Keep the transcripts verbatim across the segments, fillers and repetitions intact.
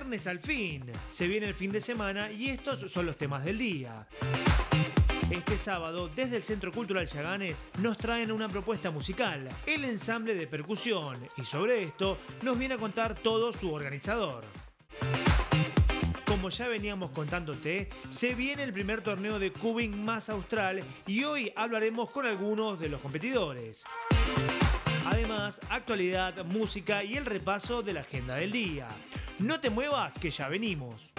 Viernes al fin. Se viene el fin de semana y estos son los temas del día. Este sábado, desde el Centro Cultural Yaganes, nos traen una propuesta musical, el ensamble de percusión, y sobre esto nos viene a contar todo su organizador. Como ya veníamos contándote, se viene el primer torneo de Cubing más austral y hoy hablaremos con algunos de los competidores. Además, actualidad, música y el repaso de la agenda del día. No te muevas, que ya venimos.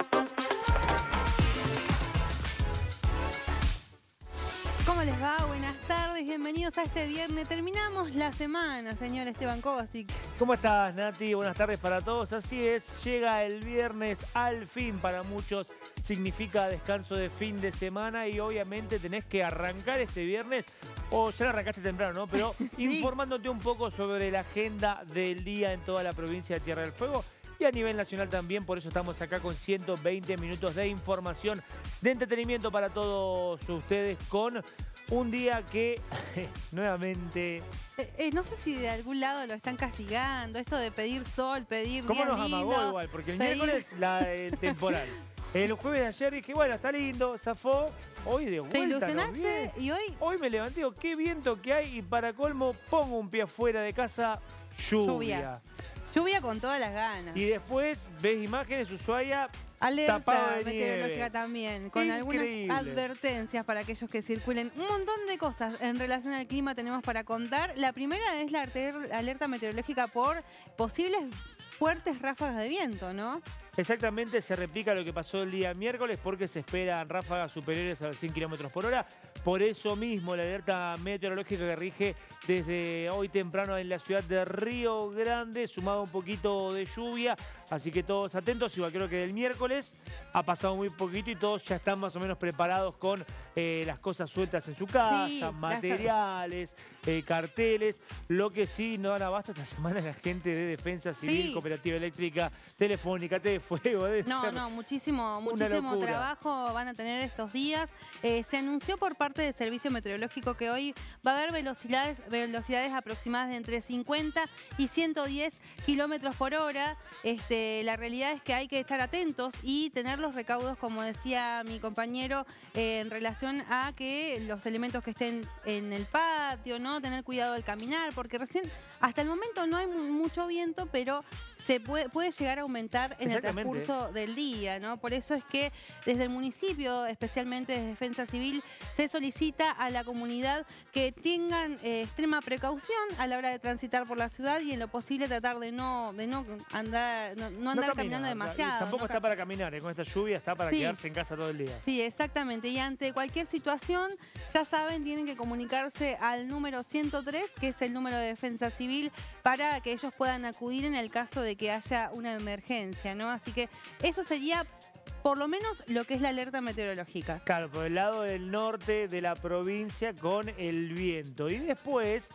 ¿Cómo les va? Buenas tardes, bienvenidos a este viernes. Terminamos la semana, señor Esteban Kovacic. ¿Cómo estás, Nati? Buenas tardes para todos. Así es, llega el viernes al fin. Para muchos significa descanso de fin de semana y obviamente tenés que arrancar este viernes, o ya lo arrancaste temprano, ¿no? Pero sí, informándote un poco sobre la agenda del día en toda la provincia de Tierra del Fuego. Y a nivel nacional también, por eso estamos acá con ciento veinte minutos de información, de entretenimiento para todos ustedes, con un día que nuevamente... Eh, eh, no sé si de algún lado lo están castigando, esto de pedir sol, pedir ¿Cómo días nos amagó lindos, igual? Porque el pedir... miércoles la, el temporal. El jueves de ayer dije, bueno, está lindo, zafó. Hoy de vuelta. ¿Te ilusionaste? No, y hoy... Hoy me levanté, digo, qué viento que hay, y para colmo pongo un pie afuera de casa, lluvia. Lluvia. Lluvia con todas las ganas. Y después ves imágenes, Ushuaia alerta meteorológica también, con Increíble. algunas advertencias para aquellos que circulen. Un montón de cosas en relación al clima tenemos para contar. La primera es la alerta meteorológica por posibles fuertes ráfagas de viento, ¿no? Exactamente, se replica lo que pasó el día miércoles porque se esperan ráfagas superiores a los cien kilómetros por hora. Por eso mismo la alerta meteorológica que rige desde hoy temprano en la ciudad de Río Grande, sumado un poquito de lluvia. Así que todos atentos, igual creo que del miércoles ha pasado muy poquito y todos ya están más o menos preparados con eh, las cosas sueltas en su casa, sí, materiales, eh, carteles. Lo que sí no dan abasto esta semana es la gente de Defensa Civil, sí, Cooperativa Eléctrica, Telefónica, Telefónica. Fuego, no, no, muchísimo, muchísimo trabajo van a tener estos días. Eh, se anunció por parte del Servicio Meteorológico que hoy va a haber velocidades, velocidades aproximadas de entre cincuenta y ciento diez kilómetros por hora. Este, la realidad es que hay que estar atentos y tener los recaudos, como decía mi compañero, eh, en relación a que los elementos que estén en el patio, ¿no? Tener cuidado al caminar, porque recién, hasta el momento no hay mucho viento, pero se puede, puede llegar a aumentar en el transcurso del día, ¿no? Por eso es que desde el municipio, especialmente desde Defensa Civil, se solicita a la comunidad que tengan eh, extrema precaución a la hora de transitar por la ciudad y en lo posible tratar de no, de no andar, no, no andar no caminando demasiado. Tampoco ¿no? está para caminar, ¿eh? Con esta lluvia está para sí. quedarse en casa todo el día. Sí, exactamente. Y ante cualquier situación, ya saben, tienen que comunicarse al número ciento tres, que es el número de Defensa Civil, para que ellos puedan acudir en el caso de que haya una emergencia, ¿no? Así que eso sería por lo menos lo que es la alerta meteorológica. Claro, por el lado del norte de la provincia con el viento. Y después,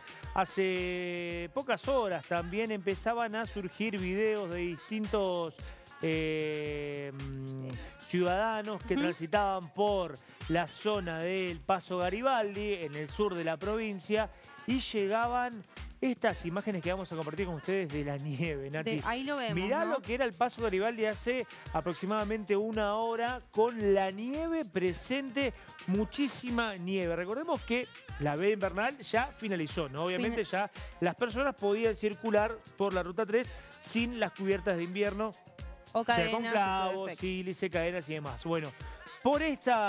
hace pocas horas también empezaban a surgir videos de distintos eh, ciudadanos que uh-huh. transitaban por la zona del Paso Garibaldi, en el sur de la provincia, y llegaban estas imágenes que vamos a compartir con ustedes de la nieve, Nati. De, ahí lo vemos, Mirá, ¿no?, lo que era el Paso Garibaldi hace aproximadamente una hora, con la nieve presente, muchísima nieve. Recordemos que la veda invernal ya finalizó, ¿no? Obviamente ya las personas podían circular por la Ruta tres sin las cubiertas de invierno. O cadenas, con clavos, sílice, cadenas y demás. Bueno, por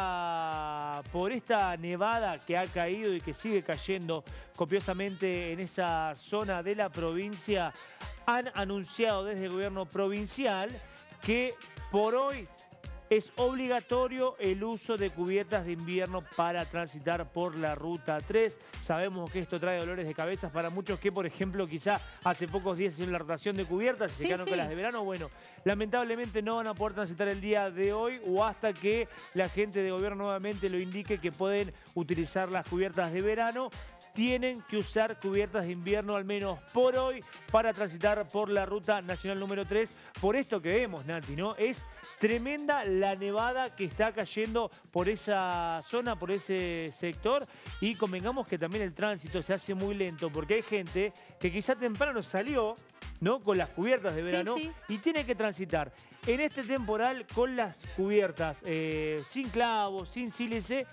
esta, por esta nevada que ha caído y que sigue cayendo copiosamente en esa zona de la provincia, han anunciado desde el gobierno provincial que por hoy es obligatorio el uso de cubiertas de invierno para transitar por la Ruta tres. Sabemos que esto trae dolores de cabeza para muchos que, por ejemplo, quizá hace pocos días hicieron la rotación de cubiertas y se sí, quedaron sí. con las de verano. Bueno, lamentablemente no van a poder transitar el día de hoy o hasta que la gente de gobierno nuevamente lo indique que pueden utilizar las cubiertas de verano. Tienen que usar cubiertas de invierno al menos por hoy para transitar por la Ruta Nacional número tres. Por esto que vemos, Nati, ¿no? Es tremenda la nevada que está cayendo por esa zona, por ese sector, y convengamos que también el tránsito se hace muy lento porque hay gente que quizá temprano salió, ¿no?, con las cubiertas de verano, sí, sí, y tiene que transitar en este temporal con las cubiertas eh, sin clavos, sin sílice.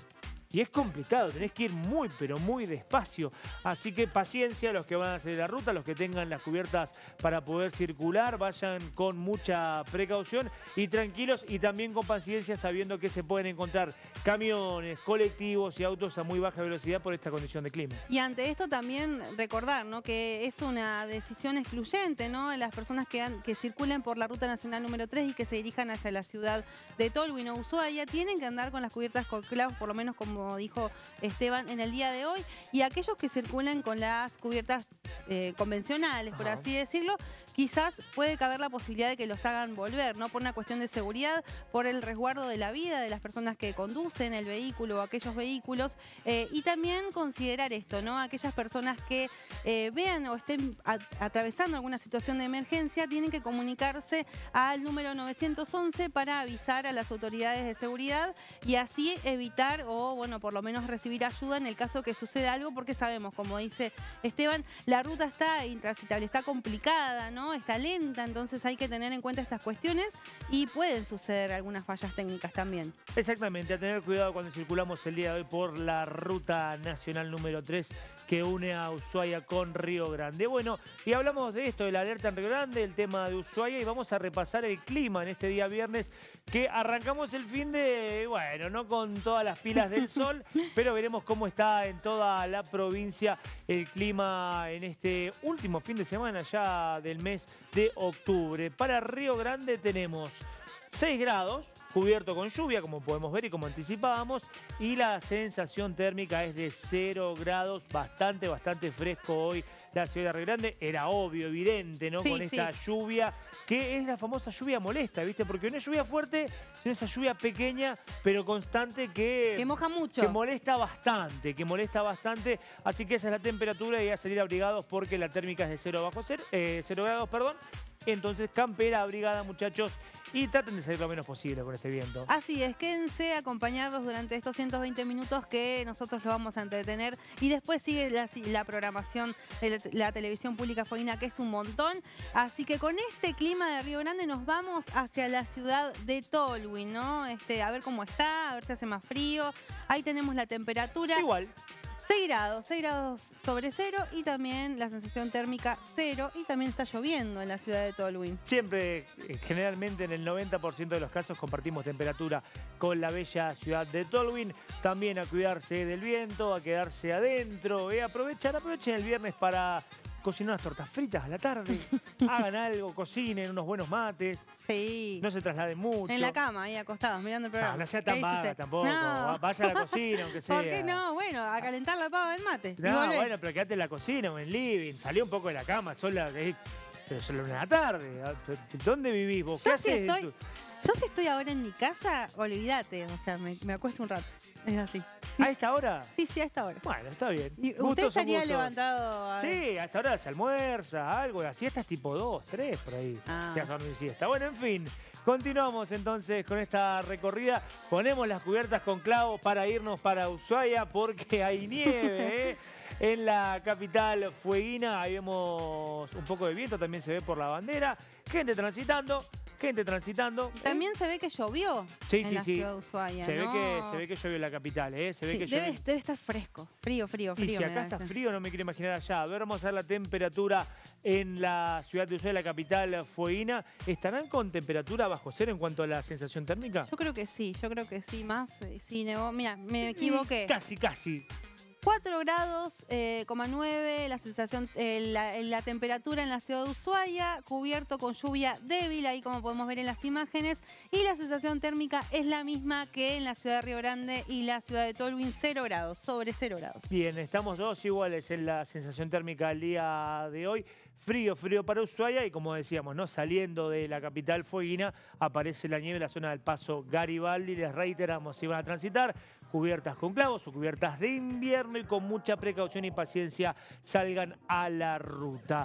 Y es complicado, tenés que ir muy, pero muy despacio. Así que paciencia los que van a hacer la ruta, los que tengan las cubiertas para poder circular, vayan con mucha precaución y tranquilos, y también con paciencia, sabiendo que se pueden encontrar camiones, colectivos y autos a muy baja velocidad por esta condición de clima. Y ante esto también recordar, ¿no?, que es una decisión excluyente, ¿no?, en las personas que, han, que circulen por la ruta nacional número tres y que se dirijan hacia la ciudad de Tolwyn o Ushuaia, tienen que andar con las cubiertas con clavos, por lo menos como como dijo Esteban en el día de hoy, y aquellos que circulan con las cubiertas eh, convencionales, por así decirlo, quizás puede caber la posibilidad de que los hagan volver, ¿no?, por una cuestión de seguridad, por el resguardo de la vida de las personas que conducen el vehículo o aquellos vehículos, eh, y también considerar esto, ¿no?, aquellas personas que eh, vean o estén a, atravesando alguna situación de emergencia, tienen que comunicarse al número novecientos once para avisar a las autoridades de seguridad y así evitar o, bueno, por lo menos recibir ayuda en el caso que suceda algo, porque sabemos, como dice Esteban, la ruta está intransitable, está complicada, ¿no?, está lenta, entonces hay que tener en cuenta estas cuestiones y pueden suceder algunas fallas técnicas también. Exactamente, a tener cuidado cuando circulamos el día de hoy por la ruta nacional número tres que une a Ushuaia con Río Grande. Bueno, y hablamos de esto, de la alerta en Río Grande, el tema de Ushuaia, y vamos a repasar el clima en este día viernes, que arrancamos el fin de, bueno, no con todas las pilas del sol, pero veremos cómo está en toda la provincia el clima en este último fin de semana ya del mes de octubre. Para Río Grande tenemos seis grados, cubierto con lluvia, como podemos ver y como anticipábamos, y la sensación térmica es de cero grados, bastante, bastante fresco hoy la ciudad de Río Grande. Era obvio, evidente, ¿no?, sí, con esta sí. lluvia, que es la famosa lluvia molesta, ¿viste? Porque no es lluvia fuerte, sino esa lluvia pequeña, pero constante que... Que moja mucho. Que molesta bastante, que molesta bastante. Así que esa es la temperatura y a salir abrigados porque la térmica es de cero bajo cero, eh, cero grados, perdón. Entonces, campera abrigada, muchachos, y traten de salir lo menos posible con este viento. Así es, quédense a acompañarlos durante estos ciento veinte minutos que nosotros los vamos a entretener, y después sigue la, la programación de la, la televisión pública fueguina, que es un montón. Así que con este clima de Río Grande nos vamos hacia la ciudad de Tolwyn, ¿no? Este, a ver cómo está, a ver si hace más frío. Ahí tenemos la temperatura. Igual. seis grados, seis grados sobre cero, y también la sensación térmica cero, y también está lloviendo en la ciudad de Tolwyn. Siempre, generalmente en el noventa por ciento de los casos compartimos temperatura con la bella ciudad de Tolwyn. También a cuidarse del viento, a quedarse adentro, eh, aprovechar, aprovechen el viernes para cocinar unas tortas fritas a la tarde, hagan algo, cocinen unos buenos mates. Sí. No se trasladen mucho. En la cama, ahí acostados, mirando el programa. No, no sea tan vaga tampoco. No. Vaya a la cocina, aunque sea. ¿Por qué no? Bueno, a calentar la pava del mate. No, bueno, pero quédate en la cocina o en el living. Salí un poco de la cama, sola, pero solo en la tarde. ¿Dónde vivís vos? ¿Qué Yo haces? Si estoy, yo si estoy ahora en mi casa, olvídate. O sea, me, me acuesto un rato. Es así. ¿A esta hora? Sí, sí, a esta hora. Bueno, está bien. ¿Y usted estaría levantado? A sí, a esta hora se almuerza, algo. La siesta es tipo dos, tres, por ahí. Ah. Se hace dormir siesta. Bueno, en fin. Continuamos entonces con esta recorrida. Ponemos las cubiertas con clavos para irnos para Ushuaia porque hay nieve, ¿eh? En la capital fueguina. Ahí vemos un poco de viento, también se ve por la bandera. Gente transitando. Gente transitando. También ¿eh? Se ve que llovió sí, en sí, la sí. ciudad de Ushuaia, se, ¿no? ve que, se ve que llovió en la capital, ¿eh? Se ve sí, que debe, llovió... debe estar fresco. Frío, frío, frío. Y si acá está hace. frío, no me quiero imaginar allá. A ver, vamos a ver la temperatura en la ciudad de Ushuaia, la capital fueguina. ¿Estarán con temperatura bajo cero en cuanto a la sensación térmica? Yo creo que sí, yo creo que sí. Más, sí, nevó. Mira, me equivoqué. Casi, casi. cuatro grados, eh, nueve, la sensación, eh, la, la temperatura en la ciudad de Ushuaia, cubierto con lluvia débil, ahí como podemos ver en las imágenes, y la sensación térmica es la misma que en la ciudad de Río Grande y la ciudad de Tolwyn, cero grados, sobre cero grados. Bien, estamos dos iguales en la sensación térmica el día de hoy. Frío, frío para Ushuaia, y como decíamos, ¿no?, saliendo de la capital fueguina aparece la nieve en la zona del Paso Garibaldi. Les reiteramos, si van a transitar, cubiertas con clavos o cubiertas de invierno, y con mucha precaución y paciencia salgan a la ruta.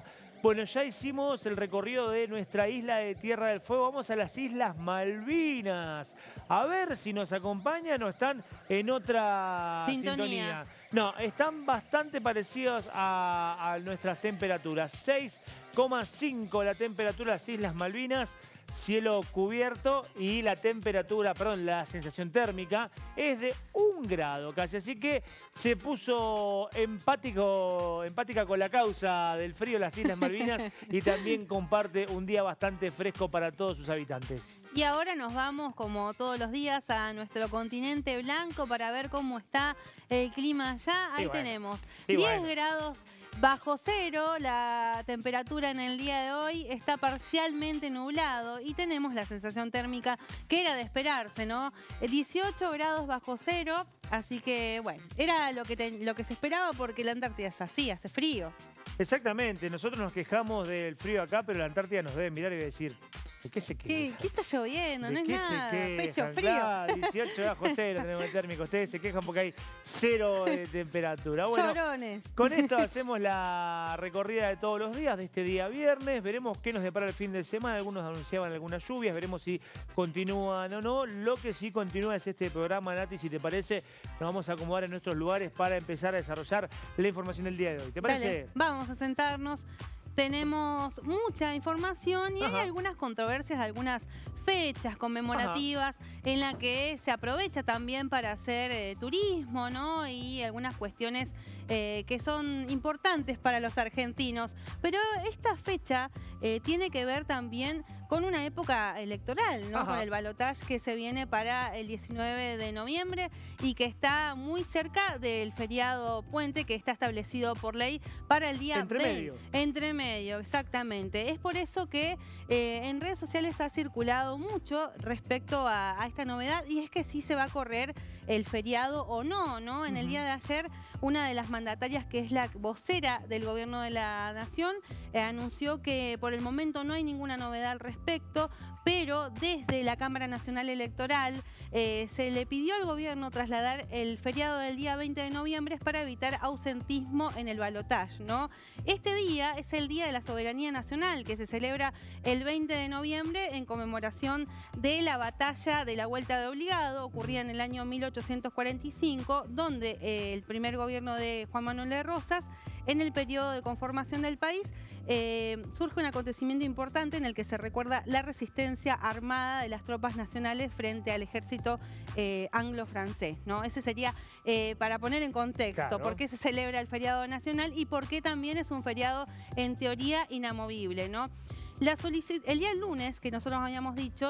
Bueno, ya hicimos el recorrido de nuestra isla de Tierra del Fuego. Vamos a las Islas Malvinas. A ver si nos acompañan o están en otra sintonía. sintonía. No, están bastante parecidos a, a nuestras temperaturas. seis coma cinco la temperatura de las Islas Malvinas. Cielo cubierto y la temperatura, perdón, la sensación térmica es de un grado casi. Así que se puso empático, empática con la causa del frío de las Islas Malvinas y también comparte un día bastante fresco para todos sus habitantes. Y ahora nos vamos, como todos los días, a nuestro continente blanco para ver cómo está el clima allá. Ahí bueno, tenemos diez bueno. grados. Bajo cero, la temperatura en el día de hoy está parcialmente nublado y tenemos la sensación térmica que era de esperarse, ¿no? dieciocho grados bajo cero, así que, bueno, era lo que, te, lo que se esperaba porque la Antártida es así, hace frío. Exactamente, nosotros nos quejamos del frío acá, pero la Antártida nos debe mirar y decir, ¿de qué se queja? ¿Qué, ¿Qué está lloviendo? No es nada, pecho frío. Claro, dieciocho bajo cero tenemos el térmico. Ustedes se quejan porque hay cero de temperatura. Bueno, llorones. Con esto hacemos la recorrida de todos los días de este día viernes. Veremos qué nos depara el fin de semana. Algunos anunciaban algunas lluvias. Veremos si continúan o no. Lo que sí continúa es este programa, Nati, si te parece. Nos vamos a acomodar en nuestros lugares para empezar a desarrollar la información del día de hoy. ¿Te parece? Dale, vamos a sentarnos. Tenemos mucha información y Ajá. hay algunas controversias, algunas fechas conmemorativas Ajá. en la que se aprovecha también para hacer eh, turismo, ¿no? Y algunas cuestiones eh, que son importantes para los argentinos. Pero esta fecha eh, tiene que ver también con una época electoral, ¿no? Ajá. Con el balotaje que se viene para el diecinueve de noviembre y que está muy cerca del feriado puente que está establecido por ley para el día Entre veinte. medio. Entre medio, exactamente. Es por eso que eh, en redes sociales ha circulado mucho respecto a, a esta novedad y es que sí se va a correr el feriado o no, ¿no? En uh-huh. el día de ayer, una de las mandatarias, que es la vocera del gobierno de la nación, eh, anunció que por el momento no hay ninguna novedad al respecto, pero desde la Cámara Nacional Electoral eh, se le pidió al gobierno trasladar el feriado del día veinte de noviembre para evitar ausentismo en el balotaje, ¿no? Este día es el Día de la Soberanía Nacional, que se celebra el veinte de noviembre en conmemoración de la batalla de la Vuelta de Obligado, ocurrida en el año mil ochocientos cuarenta y cinco, donde eh, el primer gobierno de Juan Manuel de Rosas, en el periodo de conformación del país, eh, surge un acontecimiento importante en el que se recuerda la resistencia armada de las tropas nacionales frente al ejército eh, anglo-francés, ¿no? Ese sería eh, para poner en contexto claro. por qué se celebra el feriado nacional y por qué también es un feriado en teoría inamovible, ¿no? La el día lunes, que nosotros habíamos dicho,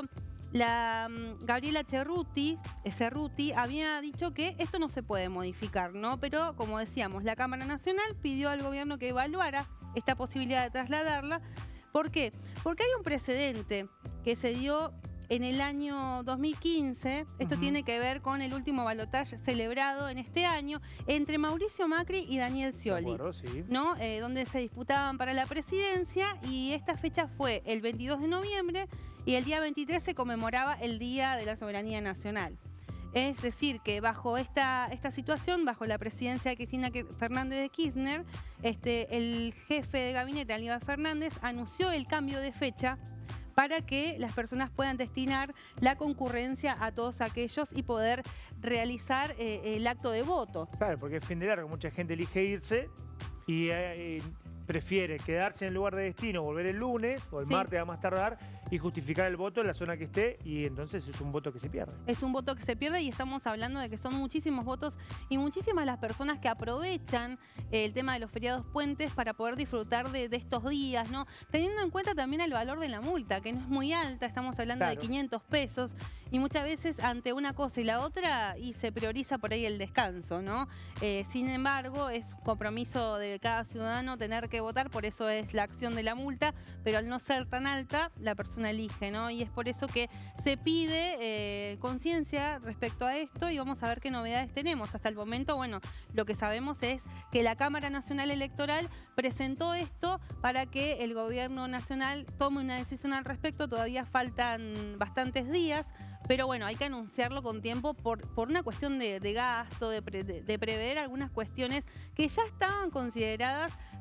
la um, Gabriela Cerruti, Cerruti había dicho que esto no se puede modificar, ¿no? Pero, como decíamos, la Cámara Nacional pidió al gobierno que evaluara esta posibilidad de trasladarla. ¿Por qué? Porque hay un precedente que se dio en el año dos mil quince. Esto uh-huh. tiene que ver con el último balotaje celebrado en este año entre Mauricio Macri y Daniel Scioli, acuerdo, sí. ¿no? Eh, donde se disputaban para la presidencia y esta fecha fue el veintidós de noviembre y el día veintitrés se conmemoraba el Día de la Soberanía Nacional. Es decir, que bajo esta, esta situación, bajo la presidencia de Cristina Fernández de Kirchner, este, el jefe de gabinete, Aníbal Fernández, anunció el cambio de fecha para que las personas puedan destinar la concurrencia a todos aquellos y poder realizar eh, el acto de voto. Claro, porque es fin de largo, mucha gente elige irse y eh, prefiere quedarse en el lugar de destino, volver el lunes o el sí. martes a más tardar y justificar el voto en la zona que esté y entonces es un voto que se pierde. Es un voto que se pierde y estamos hablando de que son muchísimos votos y muchísimas las personas que aprovechan el tema de los feriados puentes para poder disfrutar de, de estos días, ¿no? Teniendo en cuenta también el valor de la multa, que no es muy alta, estamos hablando claro. de quinientos pesos y muchas veces ante una cosa y la otra y se prioriza por ahí el descanso, ¿no? Eh, sin embargo, es un compromiso de cada ciudadano tener que votar, por eso es la acción de la multa, pero al no ser tan alta, la persona elige, ¿no? Y es por eso que se pide eh, conciencia respecto a esto y vamos a ver qué novedades tenemos. Hasta el momento, bueno, lo que sabemos es que la Cámara Nacional Electoral presentó esto para que el gobierno nacional tome una decisión al respecto. Todavía faltan bastantes días, pero bueno, hay que anunciarlo con tiempo por, por una cuestión de, de gasto, de, pre, de, de prever algunas cuestiones que ya estaban consideradas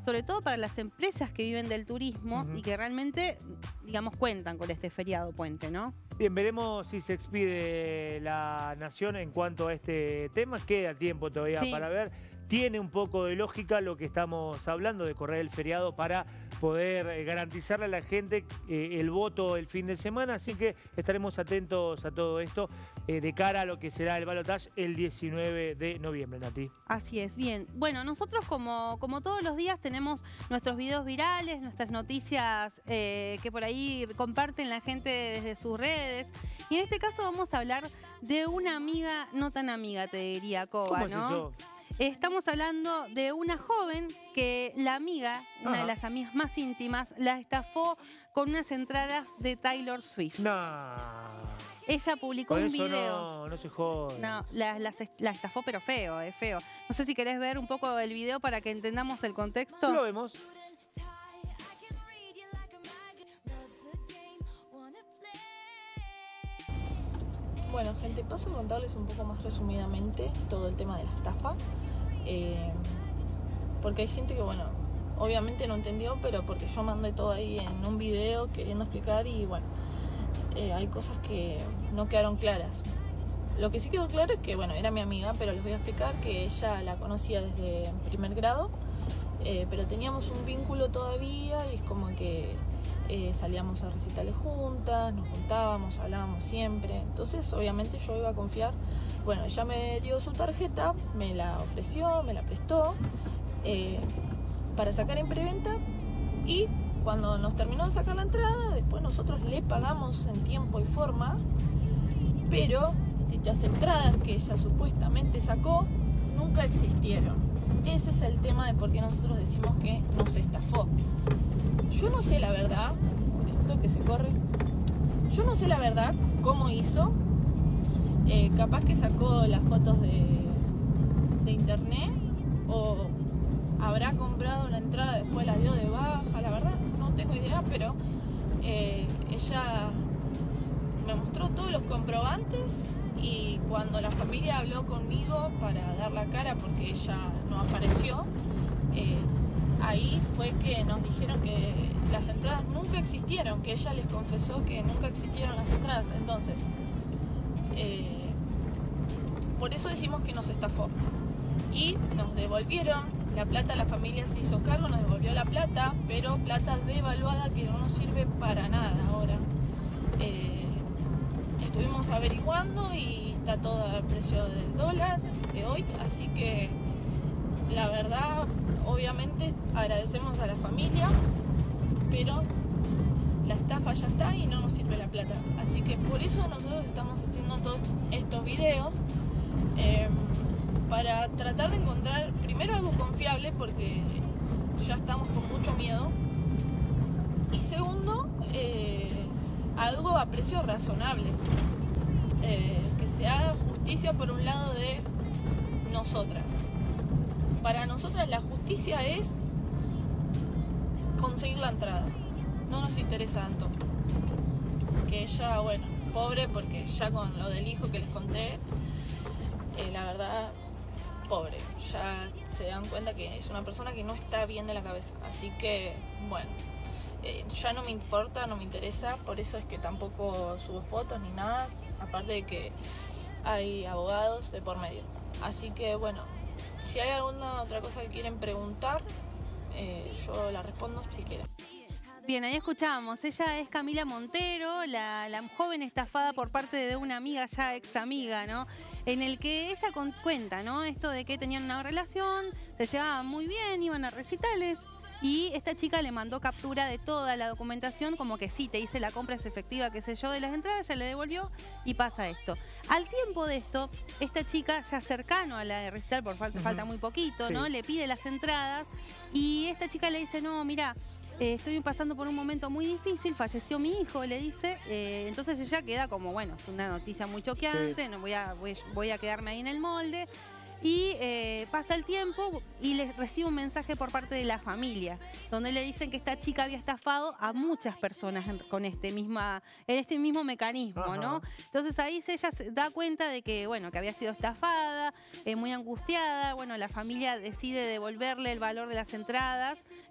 sobre todo para las empresas que viven del turismo uh-huh. y que realmente, digamos, cuentan con este feriado puente, ¿no? Bien, veremos si se expide la Nación en cuanto a este tema. Queda tiempo todavía sí. para ver. Tiene un poco de lógica lo que estamos hablando de correr el feriado para poder garantizarle a la gente eh, el voto el fin de semana. Así que estaremos atentos a todo esto eh, de cara a lo que será el balotaje el diecinueve de noviembre, Nati. Así es, bien. Bueno, nosotros como, como todos los días tenemos nuestros videos virales, nuestras noticias eh, que por ahí comparten la gente desde sus redes. Y en este caso vamos a hablar de una amiga, no tan amiga, te diría, Coba, ¿Cómo ¿no? es eso? Estamos hablando de una joven que la amiga, una Ajá. de las amigas más íntimas, la estafó con unas entradas de Taylor Swift. No. Ella publicó Por un eso video. No, no se jode. No, la, la, la estafó, pero feo, es eh, feo. No sé si querés ver un poco el video para que entendamos el contexto. Lo vemos. Bueno, gente, paso a contarles un poco más resumidamente todo el tema de la estafa. Eh, porque hay gente que, bueno, obviamente no entendió, pero porque yo mandé todo ahí en un video queriendo explicar y, bueno, eh, hay cosas que no quedaron claras. Lo que sí quedó claro es que, bueno, era mi amiga, pero les voy a explicar que ella la conocía desde primer grado, eh, pero teníamos un vínculo todavía y es como que... Eh, salíamos a recitales juntas, nos juntábamos, hablábamos siempre. Entonces, obviamente, yo iba a confiar. Bueno, ella me dio su tarjeta, me la ofreció, me la prestó eh, para sacar en preventa. Y cuando nos terminó de sacar la entrada, después nosotros le pagamos en tiempo y forma. Pero dichas entradas que ella supuestamente sacó nunca existieron. Ese es el tema de por qué nosotros decimos que nos estafó. Yo no sé la verdad, esto que se corre, yo no sé la verdad cómo hizo, eh, capaz que sacó las fotos de, de internet o habrá comprado una entrada, después la dio de baja, la verdad no tengo idea, pero eh, ella me mostró todos los comprobantes y cuando la familia habló conmigo para dar la cara porque ella no apareció, eh, ahí fue que nos dijeron que las entradas nunca existieron, que ella les confesó que nunca existieron las entradas. Entonces, eh, por eso decimos que nos estafó. Y nos devolvieron la plata, la familia se hizo cargo, nos devolvió la plata, pero plata devaluada que no nos sirve para nada ahora. Eh, estuvimos averiguando y está todo al precio del dólar de hoy, así que la verdad, obviamente agradecemos a la familia, pero la estafa ya está y no nos sirve la plata. Así que por eso nosotros estamos haciendo todos estos videos eh, para tratar de encontrar primero algo confiable, porque ya estamos con mucho miedo, y segundo, eh, algo a precio razonable, eh, que se haga justicia por un lado de nosotras. Para nosotras la justicia es conseguir la entrada. No nos interesa tanto. Que ella, bueno, pobre, porque ya con lo del hijo que les conté, eh, la verdad, pobre. Ya se dan cuenta que es una persona que no está bien de la cabeza. Así que, bueno, eh, ya no me importa, no me interesa. Por eso es que tampoco subo fotos ni nada. Aparte de que hay abogados de por medio. Así que, bueno, si hay alguna otra cosa que quieren preguntar, eh, yo la respondo si quieren. Bien, ahí escuchábamos. Ella es Camila Montero, la, la joven estafada por parte de una amiga, ya ex amiga, ¿no? En el que ella con, cuenta, ¿no? Esto de que tenían una relación, se llevaban muy bien, iban a recitales. Y esta chica le mandó captura de toda la documentación, como que sí, te hice la compra, es efectiva, qué sé yo, de las entradas, ya le devolvió y pasa esto. Al tiempo de esto, esta chica ya cercano a la de recital, por falta, uh-huh. falta muy poquito, sí. ¿no? Le pide las entradas y esta chica le dice, no, mira, eh, estoy pasando por un momento muy difícil, falleció mi hijo, le dice. Eh, entonces ella queda como, bueno, es una noticia muy choqueante, sí. no voy a, voy, voy a quedarme ahí en el molde. Y eh, pasa el tiempo y les recibe un mensaje por parte de la familia, donde le dicen que esta chica había estafado a muchas personas en, con este, misma, en este mismo mecanismo, Ajá. ¿no? Entonces ahí ella se da cuenta de que, bueno, que había sido estafada, eh, muy angustiada. Bueno, la familia decide devolverle el valor de las entradas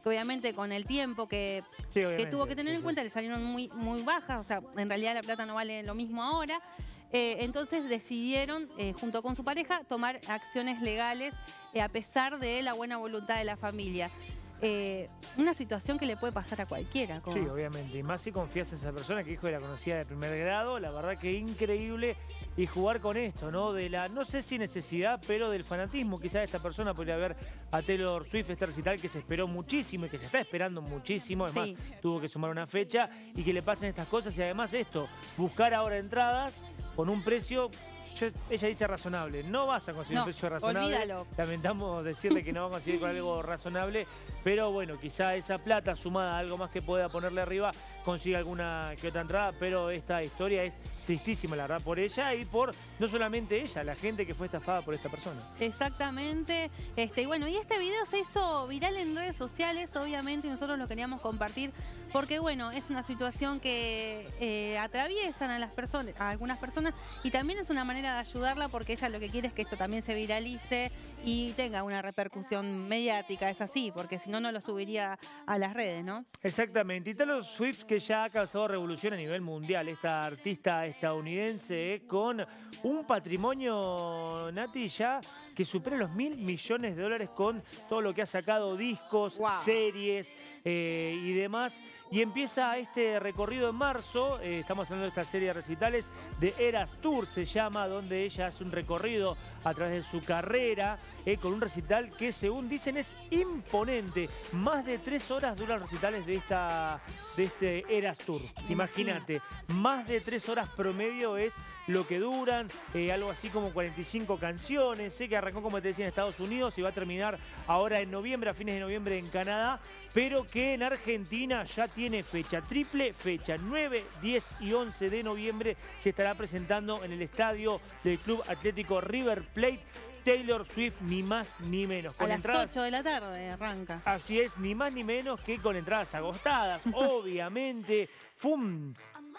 que obviamente con el tiempo que, sí, que tuvo que tener en cuenta le salieron muy, muy bajas, o sea, en realidad la plata no vale lo mismo ahora. Eh, entonces decidieron, eh, junto con su pareja, tomar acciones legales eh, a pesar de la buena voluntad de la familia. Eh, una situación que le puede pasar a cualquiera. Como... Sí, obviamente. Y más si confías en esa persona que hijo de la conocida de primer grado, la verdad que increíble. Y jugar con esto, ¿no? De la, no sé si necesidad, pero del fanatismo. Quizás esta persona podría ver a Taylor Swift, este recital que se esperó muchísimo y que se está esperando muchísimo. Además, sí. tuvo que sumar una fecha y que le pasen estas cosas. Y además esto, buscar ahora entradas con un precio... Yo, ella dice razonable. No vas a conseguir no, un precio razonable. Olvídalo. Lamentamos decirle que no va a conseguir con algo razonable. Pero bueno, quizá esa plata sumada a algo más que pueda ponerle arriba consiga alguna que otra entrada. Pero esta historia es tristísima, la verdad, por ella y por no solamente ella, la gente que fue estafada por esta persona. Exactamente. Este, y bueno, y este video se hizo viral en redes sociales, obviamente, y nosotros lo queríamos compartir porque, bueno, es una situación que eh, atraviesan a las personas, a algunas personas, y también es una manera de ayudarla porque ella lo que quiere es que esto también se viralice y tenga una repercusión mediática, es así, porque si no, no lo subiría a las redes, ¿no? Exactamente. Y Taylor Swift, que ya ha causado revolución a nivel mundial, esta artista estadounidense eh, con un patrimonio, Nati, ya que supera los mil millones de dólares con todo lo que ha sacado, discos, wow. series eh, y demás. Y empieza este recorrido en marzo, eh, estamos hablando de esta serie de recitales, de Eras Tour se llama, donde ella hace un recorrido a través de su carrera, eh, con un recital que según dicen es imponente. Más de tres horas duran los recitales de, esta, de este Eras Tour. Imagínate, más de tres horas promedio es lo que duran, eh, algo así como cuarenta y cinco canciones. Sé que arrancó, como te decía, en Estados Unidos y va a terminar ahora en noviembre, a fines de noviembre en Canadá, pero que en Argentina ya tiene fecha, triple fecha, nueve, diez y once de noviembre se estará presentando en el estadio del Club Atlético River Plate. Taylor Swift, ni más ni menos. Con a las entradas, ocho de la tarde arranca. Así es, ni más ni menos que con entradas agotadas. Obviamente, fue un,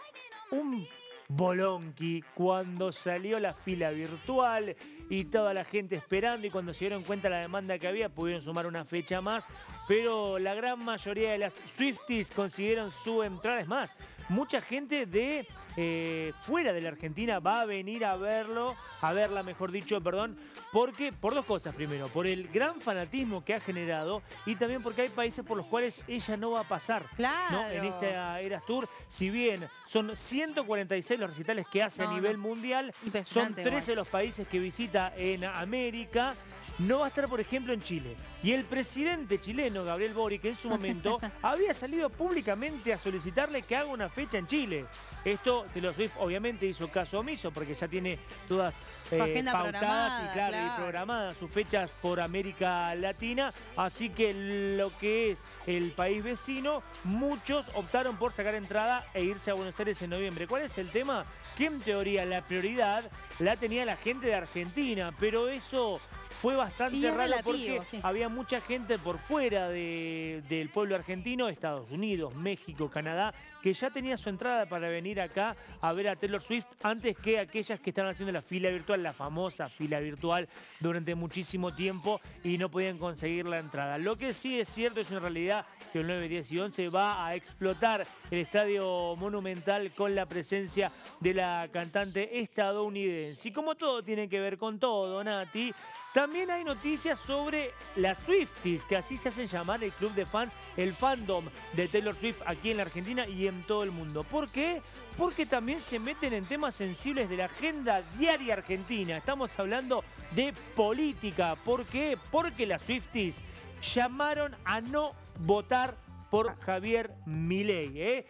un bolonqui cuando salió la fila virtual y toda la gente esperando, y cuando se dieron cuenta la demanda que había pudieron sumar una fecha más, pero la gran mayoría de las Swifties consiguieron su entrada. Es más, mucha gente de eh, fuera de la Argentina va a venir a verlo, a verla mejor dicho, perdón, porque por dos cosas. Primero, por el gran fanatismo que ha generado y también porque hay países por los cuales ella no va a pasar. Claro. ¿no? En esta Eras Tour, si bien son ciento cuarenta y seis los recitales que hace no, a nivel no. mundial, son trece igual. los países que visita en América. No va a estar, por ejemplo, en Chile. Y el presidente chileno, Gabriel Boric, en su momento, había salido públicamente a solicitarle que haga una fecha en Chile. Esto, Taylor Swift, obviamente, hizo caso omiso, porque ya tiene todas eh, pautadas y, claro, claro. y programadas sus fechas por América Latina. Así que lo que es el país vecino, muchos optaron por sacar entrada e irse a Buenos Aires en noviembre. ¿Cuál es el tema? Que en teoría la prioridad la tenía la gente de Argentina, pero eso fue bastante raro relativo, porque sí. había mucha gente por fuera de, del pueblo argentino, Estados Unidos, México, Canadá, que ya tenía su entrada para venir acá a ver a Taylor Swift antes que aquellas que estaban haciendo la fila virtual, la famosa fila virtual, durante muchísimo tiempo y no podían conseguir la entrada. Lo que sí es cierto, es una realidad, que el nueve, diez y once va a explotar el Estadio Monumental con la presencia de la cantante estadounidense. Y como todo tiene que ver con todo, Nati, también hay noticias sobre las Swifties, que así se hacen llamar el club de fans, el fandom de Taylor Swift aquí en la Argentina y en todo el mundo. ¿Por qué? Porque también se meten en temas sensibles de la agenda diaria argentina. Estamos hablando de política. ¿Por qué? Porque las Swifties llamaron a no votar por Javier Milei, ¿eh?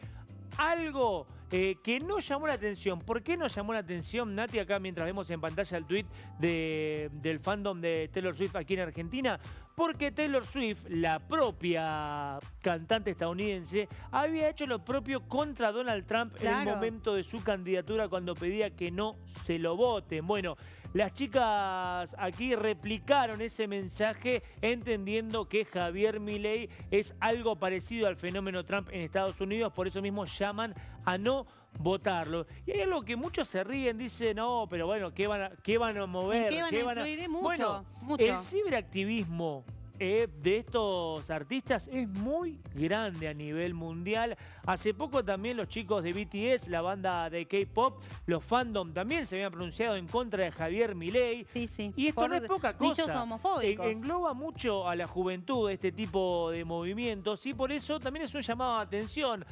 Algo eh, que no llamó la atención. ¿Por qué no llamó la atención, Nati? Acá mientras vemos en pantalla el tweet de, del fandom de Taylor Swift aquí en Argentina. Porque Taylor Swift, la propia cantante estadounidense, había hecho lo propio contra Donald Trump claro. en el momento de su candidatura, cuando pedía que no se lo voten. Bueno, las chicas aquí replicaron ese mensaje entendiendo que Javier Milei es algo parecido al fenómeno Trump en Estados Unidos, por eso mismo llaman a no votarlo. Y hay algo que muchos se ríen, dicen, no, pero bueno, ¿qué van a, qué van a mover? ¿En qué van ¿Qué a van a... influir? Mucho, bueno, mucho. el ciberactivismo eh, de estos artistas es muy grande a nivel mundial. Hace poco también los chicos de B T S, la banda de K-pop, los fandom también se habían pronunciado en contra de Javier Milei. Sí, sí. Y esto Por no es poca cosa. dichos homofóbicos. En, engloba mucho a la juventud este tipo de movimientos y por eso también es un llamado de atención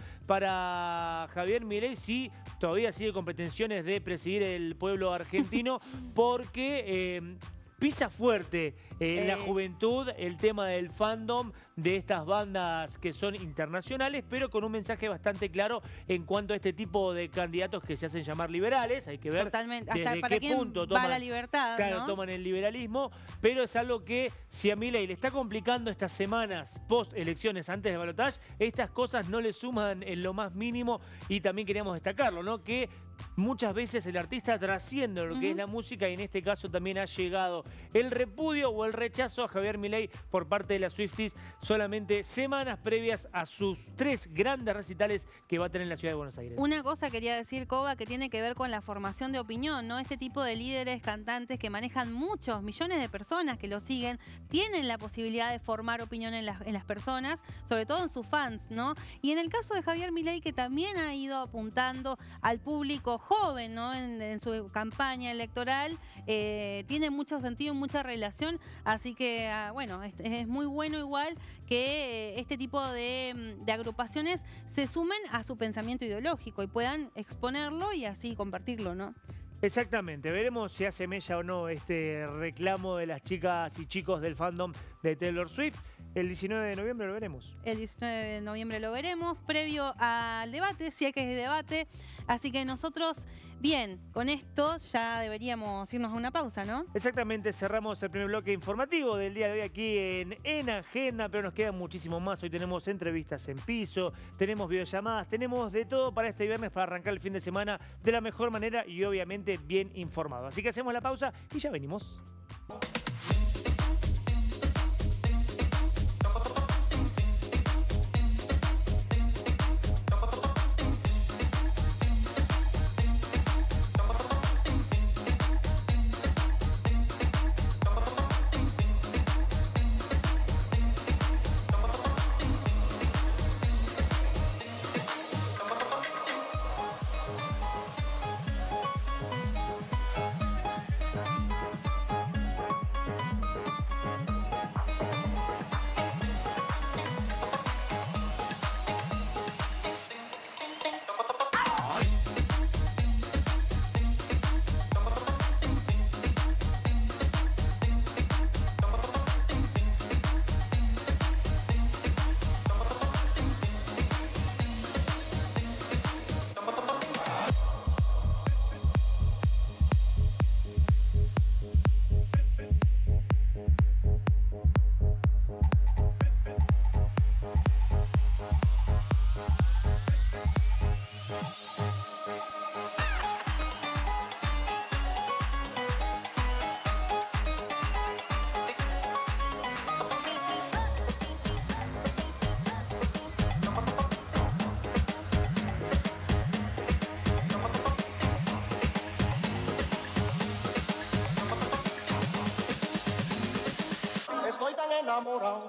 para Javier Milei si todavía sigue con pretensiones de presidir el pueblo argentino porque eh, pisa fuerte eh, en eh. la juventud el tema del fandom de estas bandas que son internacionales, pero con un mensaje bastante claro en cuanto a este tipo de candidatos que se hacen llamar liberales. Hay que ver Totalmente. desde Hasta para qué punto va toman, la libertad, claro, ¿no? toman el liberalismo, pero es algo que si a Milei le está complicando estas semanas post elecciones antes de balotaje, estas cosas no le suman en lo más mínimo y también queríamos destacarlo, ¿no? Que muchas veces el artista trasciende lo que uh-huh. es la música y en este caso también ha llegado el repudio o el rechazo a Javier Milei por parte de las Swifties solamente semanas previas a sus tres grandes recitales que va a tener en la ciudad de Buenos Aires. Una cosa quería decir, Coba, que tiene que ver con la formación de opinión, ¿no? Este tipo de líderes, cantantes que manejan muchos millones de personas que lo siguen, tienen la posibilidad de formar opinión en las, en las personas, sobre todo en sus fans, ¿no? Y en el caso de Javier Milei, que también ha ido apuntando al público joven, ¿no? En, en su campaña electoral, eh, tiene mucho sentido, mucha relación, así que, ah, bueno, es, es muy bueno igual que este tipo de, de agrupaciones se sumen a su pensamiento ideológico y puedan exponerlo y así compartirlo, ¿no? Exactamente, veremos si hace mella o no este reclamo de las chicas y chicos del fandom de Taylor Swift. El diecinueve de noviembre lo veremos. El diecinueve de noviembre lo veremos, previo al debate, si es que es debate. Así que nosotros, bien, con esto ya deberíamos irnos a una pausa, ¿no? Exactamente, cerramos el primer bloque informativo del día de hoy aquí en En Agenda, pero nos quedan muchísimo más. Hoy tenemos entrevistas en piso, tenemos videollamadas, tenemos de todo para este viernes para arrancar el fin de semana de la mejor manera y obviamente bien informado. Así que hacemos la pausa y ya venimos. Estoy tan enamorado.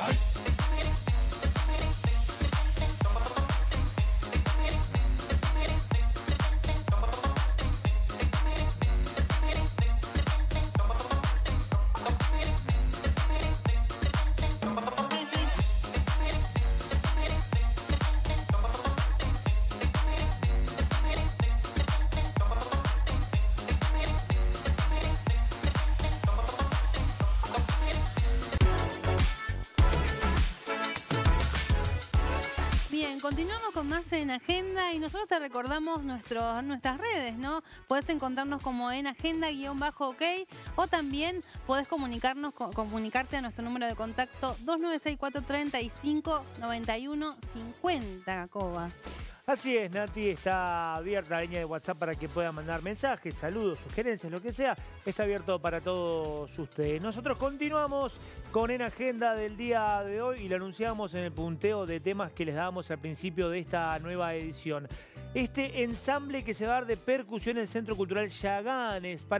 Continuamos con más En Agenda y nosotros te recordamos nuestros, nuestras redes, ¿no? Puedes encontrarnos como en agenda-ok o también puedes comunicarnos, comunicarte a nuestro número de contacto dos nueve seis cuatro tres cinco nueve uno cinco cero, Coba. Así es, Nati, está abierta la línea de WhatsApp para que puedan mandar mensajes, saludos, sugerencias, lo que sea. Está abierto para todos ustedes. Nosotros continuamos con En Agenda del día de hoy y lo anunciamos en el punteo de temas que les dábamos al principio de esta nueva edición. Este ensamble que se va a dar de percusión en el Centro Cultural Yaganes para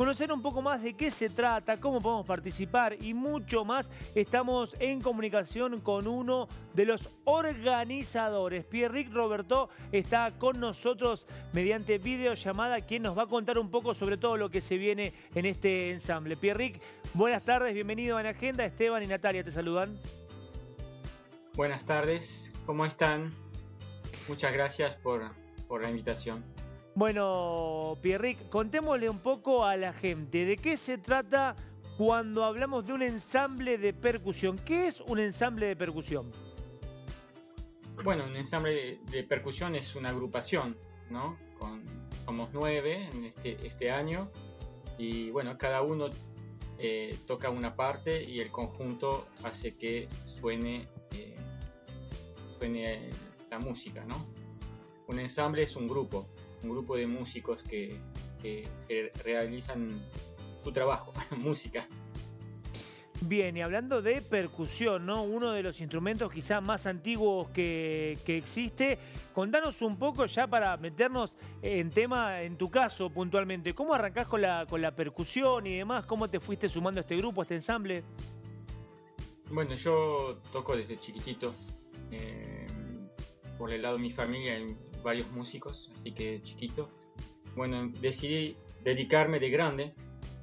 conocer un poco más de qué se trata, cómo podemos participar y mucho más, estamos en comunicación con uno de los organizadores. Pierrick Roberto está con nosotros mediante videollamada, quien nos va a contar un poco sobre todo lo que se viene en este ensamble. Pierrick, buenas tardes, bienvenido a En Agenda. Esteban y Natalia te saludan. Buenas tardes, ¿cómo están? Muchas gracias por, por la invitación. Bueno, Pierrick, contémosle un poco a la gente de qué se trata cuando hablamos de un ensamble de percusión. ¿Qué es un ensamble de percusión? Bueno, un ensamble de, de percusión es una agrupación, ¿no? Con, somos nueve en este, este año y bueno, cada uno eh, toca una parte y el conjunto hace que suene, eh, suene la música, ¿no? Un ensamble es un grupo, un grupo de músicos que, que, que realizan su trabajo, música. Bien, y hablando de percusión, ¿no? Uno de los instrumentos quizás más antiguos que, que existe. Contanos un poco ya para meternos en tema, en tu caso puntualmente. ¿Cómo arrancás con la, con la percusión y demás? ¿Cómo te fuiste sumando a este grupo, a este ensamble? Bueno, yo toco desde chiquitito. Eh, por el lado de mi familia hay varios músicos, así que chiquito. Bueno, decidí dedicarme de grande.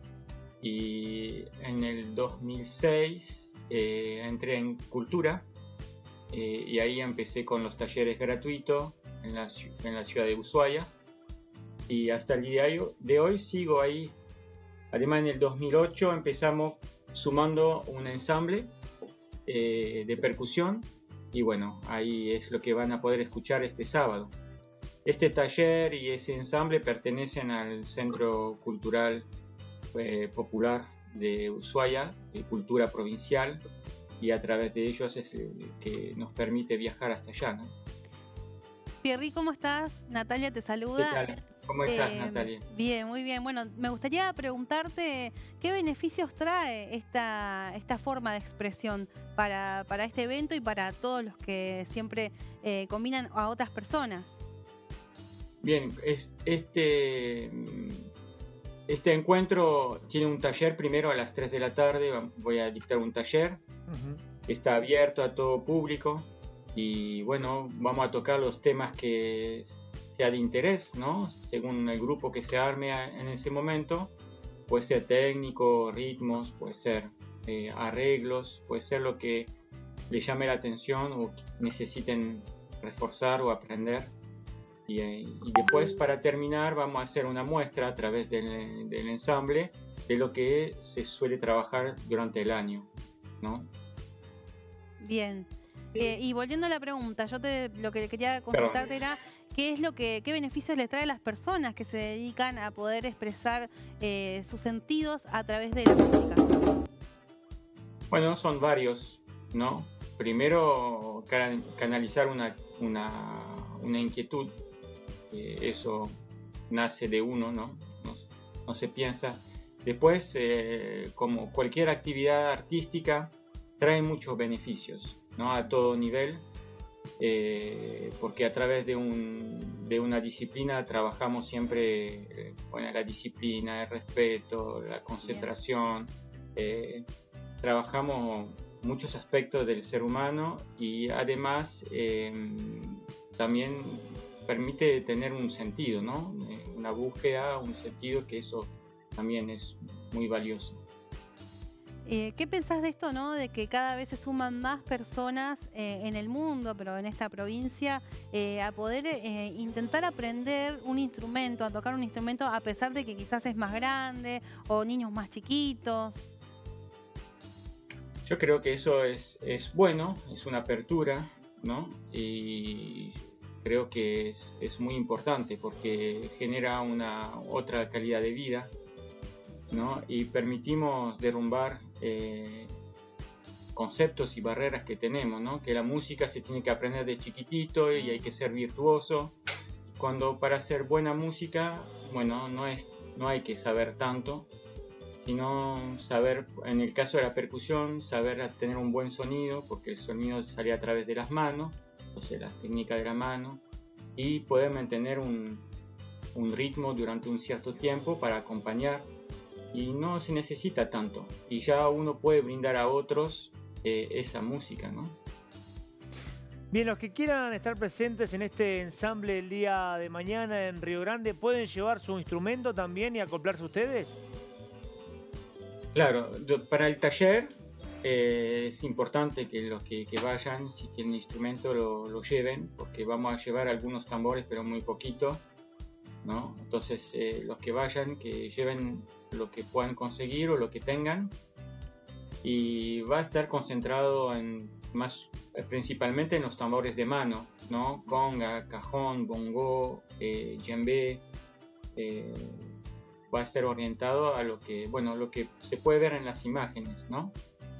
Y en el dos mil seis eh, entré en Cultura eh, y ahí empecé con los talleres gratuitos en la, en la ciudad de Ushuaia y hasta el día de hoy sigo ahí. Además, en el dos mil ocho empezamos sumando un ensamble eh, de percusión y bueno, ahí es lo que van a poder escuchar este sábado. Este taller y ese ensamble pertenecen al Centro Cultural Eh, popular de Ushuaia, de cultura provincial, y a través de ellos es eh, que nos permite viajar hasta allá, ¿no? Pierrick, ¿cómo estás? Natalia te saluda. ¿Qué tal? ¿Cómo estás, eh, Natalia? Bien, muy bien. Bueno, me gustaría preguntarte qué beneficios trae esta, esta forma de expresión para, para este evento y para todos los que siempre eh, combinan a otras personas. Bien, es, este... Este encuentro tiene un taller primero a las tres de la tarde, voy a dictar un taller, uh-huh. Está abierto a todo público y bueno, vamos a tocar los temas que sea de interés, ¿no? Según el grupo que se arme en ese momento, puede ser técnico, ritmos, puede ser eh, arreglos, puede ser lo que le llame la atención o necesiten reforzar o aprender. Y, y después, para terminar, vamos a hacer una muestra a través del, del ensamble de lo que se suele trabajar durante el año, ¿no? Bien. Eh, y volviendo a la pregunta, yo te, lo que quería consultarte era qué es lo que, qué beneficios les trae a las personas que se dedican a poder expresar eh, sus sentidos a través de la música. Bueno, son varios, ¿no? Primero, can, canalizar una, una, una inquietud. Eh, eso nace de uno, ¿no? No, no se piensa. Después, eh, como cualquier actividad artística, trae muchos beneficios, ¿no? A todo nivel, eh, porque a través de, un, de una disciplina trabajamos siempre eh, bueno, la disciplina, el respeto, la concentración, eh, trabajamos muchos aspectos del ser humano y además eh, también permite tener un sentido, ¿no? Una búsqueda, un sentido, que eso también es muy valioso. Eh, ¿Qué pensás de esto, no? De que cada vez se suman más personas eh, en el mundo, pero en esta provincia, eh, a poder eh, intentar aprender un instrumento, a tocar un instrumento, a pesar de que quizás es más grande o niños más chiquitos. Yo creo que eso es, es bueno, es una apertura, ¿no? Y creo que es, es muy importante porque genera una otra calidad de vida, ¿no? Y permitimos derrumbar eh, conceptos y barreras que tenemos, ¿no? Que la música se tiene que aprender de chiquitito y hay que ser virtuoso. Cuando para hacer buena música, bueno, no, es, no hay que saber tanto, sino saber, en el caso de la percusión, saber tener un buen sonido, porque el sonido sale a través de las manos, entonces las técnicas de la mano, y poder mantener un, un ritmo durante un cierto tiempo para acompañar y no se necesita tanto. Y ya uno puede brindar a otros eh, esa música, ¿no? Bien, los que quieran estar presentes en este ensamble el día de mañana en Río Grande, ¿pueden llevar su instrumento también y acoplarse ustedes? Claro, para el taller eh, es importante que los que, que vayan, si tienen instrumento, lo, lo lleven, porque vamos a llevar algunos tambores, pero muy poquito, ¿no? Entonces, eh, los que vayan, que lleven lo que puedan conseguir o lo que tengan, y va a estar concentrado en más principalmente en los tambores de mano, ¿no? Conga, cajón, bongo, eh, djembe. Eh, va a estar orientado a lo que, bueno, lo que se puede ver en las imágenes, ¿no?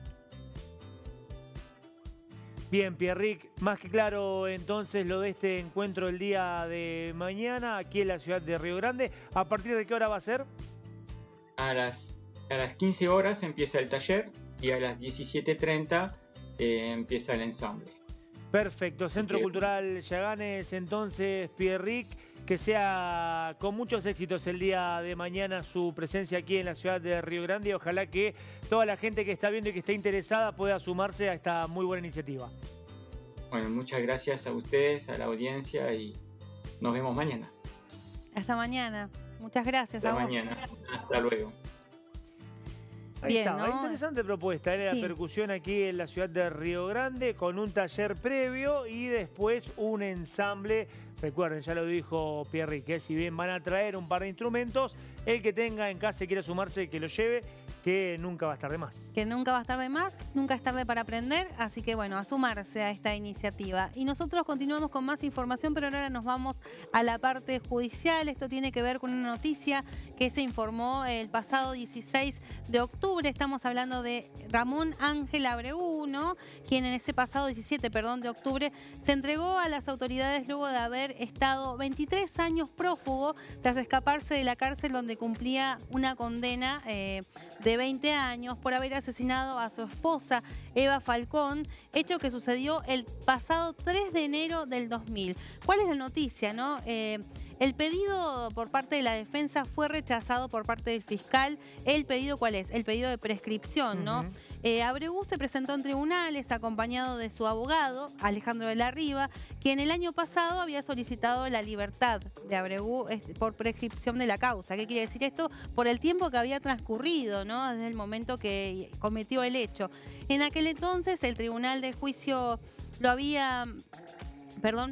Bien, Pierric, más que claro entonces lo de este encuentro el día de mañana aquí en la ciudad de Río Grande. ¿A partir de qué hora va a ser? A las, a las quince horas empieza el taller y a las diecisiete treinta eh, empieza el ensamble. Perfecto, Centro Okay. Cultural Yaganes, entonces, Pierric, que sea con muchos éxitos el día de mañana su presencia aquí en la ciudad de Río Grande y ojalá que toda la gente que está viendo y que está interesada pueda sumarse a esta muy buena iniciativa. Bueno, muchas gracias a ustedes, a la audiencia y nos vemos mañana. Hasta mañana. Muchas gracias. Hasta a vos. mañana. Hasta luego. Ahí Bien, estaba, ¿no? interesante propuesta, era Sí. la percusión aquí en la ciudad de Río Grande con un taller previo y después un ensamble. Recuerden, ya lo dijo Pierric, que si bien van a traer un par de instrumentos, el que tenga en casa y quiera sumarse, que lo lleve, que nunca va a estar de más. Que nunca va a estar de más, nunca es tarde para aprender, así que bueno, a sumarse a esta iniciativa. Y nosotros continuamos con más información, pero ahora nos vamos a la parte judicial. Esto tiene que ver con una noticia que se informó el pasado dieciséis de octubre. Estamos hablando de Ramón Ángel Abreu, ¿no? Quien en ese pasado diecisiete, perdón, de octubre se entregó a las autoridades luego de haber estado veintitrés años prófugo tras escaparse de la cárcel donde cumplía una condena eh, de veinte años por haber asesinado a su esposa Eva Falcón, hecho que sucedió el pasado tres de enero del dos mil. ¿Cuál es la noticia, no? Eh, El pedido por parte de la defensa fue rechazado por parte del fiscal. ¿El pedido cuál es? El pedido de prescripción, ¿no? Uh-huh. Eh, Abreu se presentó en tribunales acompañado de su abogado, Alejandro de la Riva, quien el año pasado había solicitado la libertad de Abreu por prescripción de la causa. ¿Qué quiere decir esto? Por el tiempo que había transcurrido, ¿no? Desde el momento que cometió el hecho. En aquel entonces el Tribunal de Juicio lo había... Perdón,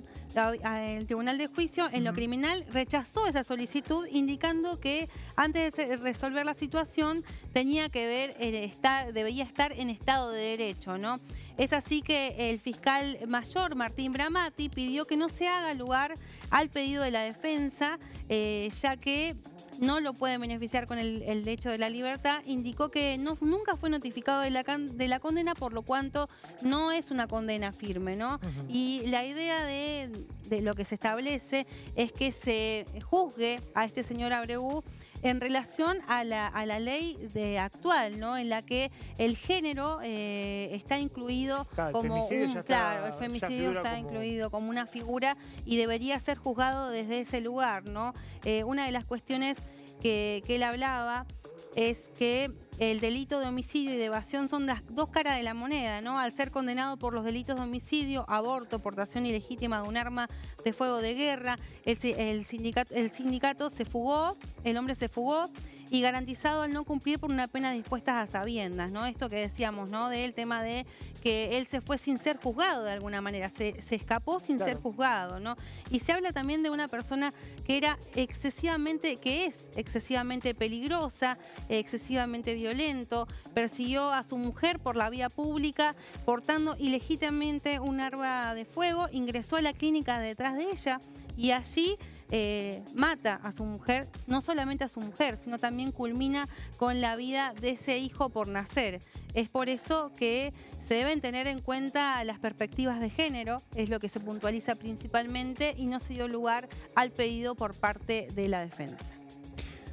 el Tribunal de Juicio en lo criminal rechazó esa solicitud indicando que antes de resolver la situación tenía que ver, el estar, debía estar en estado de derecho, ¿no? Es así que el fiscal mayor Martín Bramati pidió que no se haga lugar al pedido de la defensa, eh, ya que no lo puede beneficiar con el, el hecho de la libertad. Indicó que no, nunca fue notificado de la, de la condena, por lo cuanto no es una condena firme, ¿no? Uh-huh. Y la idea de, de lo que se establece es que se juzgue a este señor Abreu en relación a la, a la ley de actual, ¿no? En la que el género eh, está incluido claro, como el un, ya claro, está, el femicidio está como... incluido como una figura y debería ser juzgado desde ese lugar, ¿no? Eh, una de las cuestiones que, que él hablaba es que el delito de homicidio y de evasión son las dos caras de la moneda, ¿no? Al ser condenado por los delitos de homicidio, aborto, portación ilegítima de un arma de fuego de guerra, el, el, sindicato, el sindicato se fugó, el hombre se fugó y garantizado al no cumplir por una pena dispuesta a sabiendas, ¿no? Esto que decíamos, ¿no? Del tema de que él se fue sin ser juzgado de alguna manera, se, se escapó sin claro. ser juzgado, ¿no? Y se habla también de una persona que era excesivamente, que es excesivamente peligrosa, excesivamente violento, persiguió a su mujer por la vía pública, portando ilegítimamente un arma de fuego, ingresó a la clínica detrás de ella y allí eh, mata a su mujer, no solamente a su mujer, sino también culmina con la vida de ese hijo por nacer. Es por eso que se deben tener en cuenta las perspectivas de género, es lo que se puntualiza principalmente, y no se dio lugar al pedido por parte de la defensa.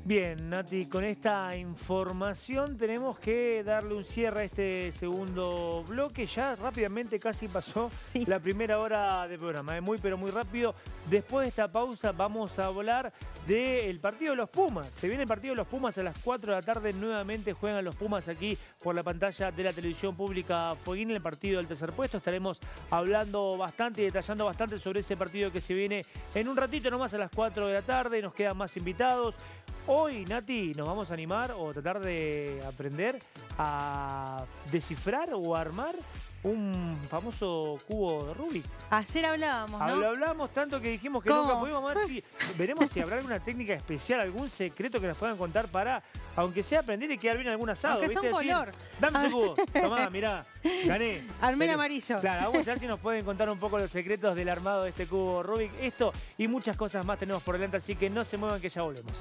Bien, Nati, con esta información tenemos que darle un cierre a este segundo bloque. Ya rápidamente casi pasó sí. la primera hora de programa, ¿eh? muy pero muy rápido. Después de esta pausa vamos a hablar del partido de los Pumas. Se viene el partido de los Pumas a las cuatro de la tarde. Nuevamente juegan los Pumas aquí por la pantalla de la televisión pública Fueguín en el partido del tercer puesto. Estaremos hablando bastante y detallando bastante sobre ese partido que se viene en un ratito nomás a las cuatro de la tarde. Nos quedan más invitados. Hoy, Nati, nos vamos a animar o tratar de aprender a descifrar o armar un famoso cubo de Rubik. Ayer hablábamos, ¿no? Habl hablábamos tanto que dijimos que ¿Cómo? nunca pudimos ver si veremos si habrá alguna técnica especial, algún secreto que nos puedan contar para, aunque sea aprender y quedar bien algún asado. Aunque ¿viste? sea un color. Decir, dame ese cubo. Tomá, mirá, gané. Armé el amarillo. Claro, vamos a ver si nos pueden contar un poco los secretos del armado de este cubo Rubik. Esto y muchas cosas más tenemos por delante, así que no se muevan que ya volvemos.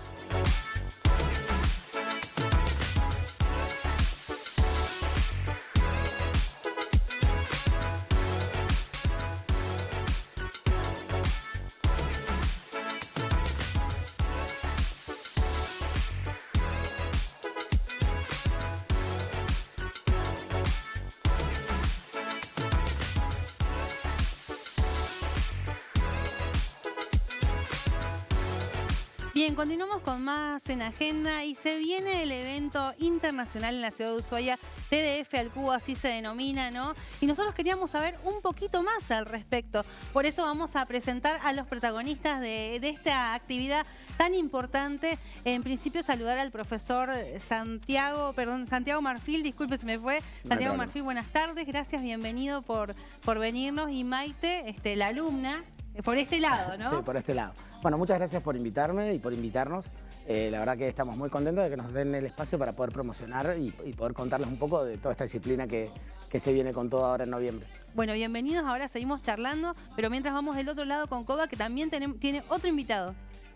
Bien, continuamos con más en agenda y se viene el evento internacional en la ciudad de Ushuaia, T D F al Cubo, así se denomina, ¿no? Y nosotros queríamos saber un poquito más al respecto. Por eso vamos a presentar a los protagonistas de, de esta actividad tan importante. En principio saludar al profesor Santiago, perdón, Santiago Marfil, disculpe se me fue. Santiago Marfil, buenas tardes, gracias, bienvenido por, por venirnos. Y Maite, este, la alumna, por este lado, ¿no? Sí, por este lado. Bueno, muchas gracias por invitarme y por invitarnos. Eh, la verdad que estamos muy contentos de que nos den el espacio para poder promocionar y, y poder contarles un poco de toda esta disciplina que, que se viene con todo ahora en noviembre. Bueno, bienvenidos. Ahora seguimos charlando, pero mientras vamos del otro lado con Coba, que también tiene, tiene otro invitado.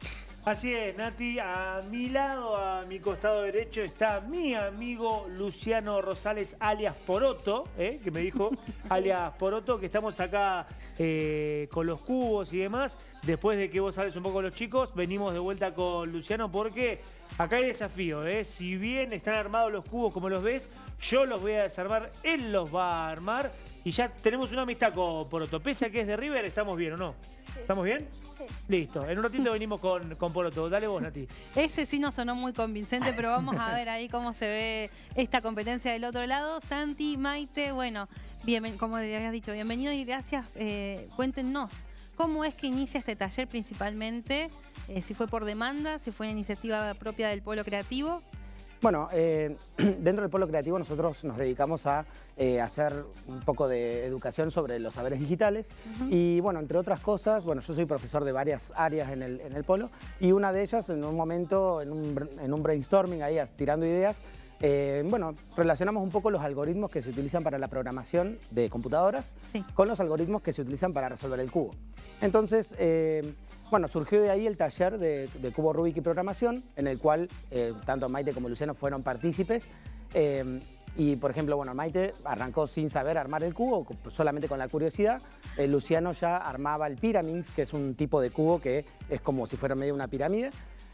Así es, Nati, a mi lado, a mi costado derecho, está mi amigo Luciano Rosales, alias Poroto, ¿eh? que me dijo, alias Poroto, que estamos acá eh, con los cubos y demás. Después de que vos hables un poco con los chicos, venimos de vuelta con Luciano porque acá hay desafío, ¿eh? Si bien están armados los cubos como los ves, yo los voy a desarmar, él los va a armar y ya tenemos una amistad con Poroto. Pese a que es de River, ¿estamos bien o no? Sí. ¿Estamos bien? Sí. Listo, en un ratito venimos con, con Poroto. Dale vos, Nati. Ese sí no sonó muy convincente, pero vamos a ver ahí cómo se ve esta competencia del otro lado. Santi, Maite, bueno, bien, como habías dicho, bienvenidos y gracias. Eh, cuéntenos, ¿cómo es que inicia este taller principalmente? Eh, si fue por demanda, si fue una iniciativa propia del Polo Creativo. Bueno, eh, dentro del Polo Creativo nosotros nos dedicamos a eh, hacer un poco de educación sobre los saberes digitales. Uh-huh. Y bueno, entre otras cosas, bueno, yo soy profesor de varias áreas en el, en el Polo y una de ellas en un momento, en un, en un brainstorming ahí, tirando ideas, Eh, bueno, relacionamos un poco los algoritmos que se utilizan para la programación de computadoras sí. con los algoritmos que se utilizan para resolver el cubo. Entonces, eh, bueno, surgió de ahí el taller de, de cubo Rubik y programación, en el cual eh, tanto Maite como Luciano fueron partícipes. Eh, y, por ejemplo, bueno, Maite arrancó sin saber armar el cubo, solamente con la curiosidad. Eh, Luciano ya armaba el Pyraminx, que es un tipo de cubo que es como si fuera medio una pirámide.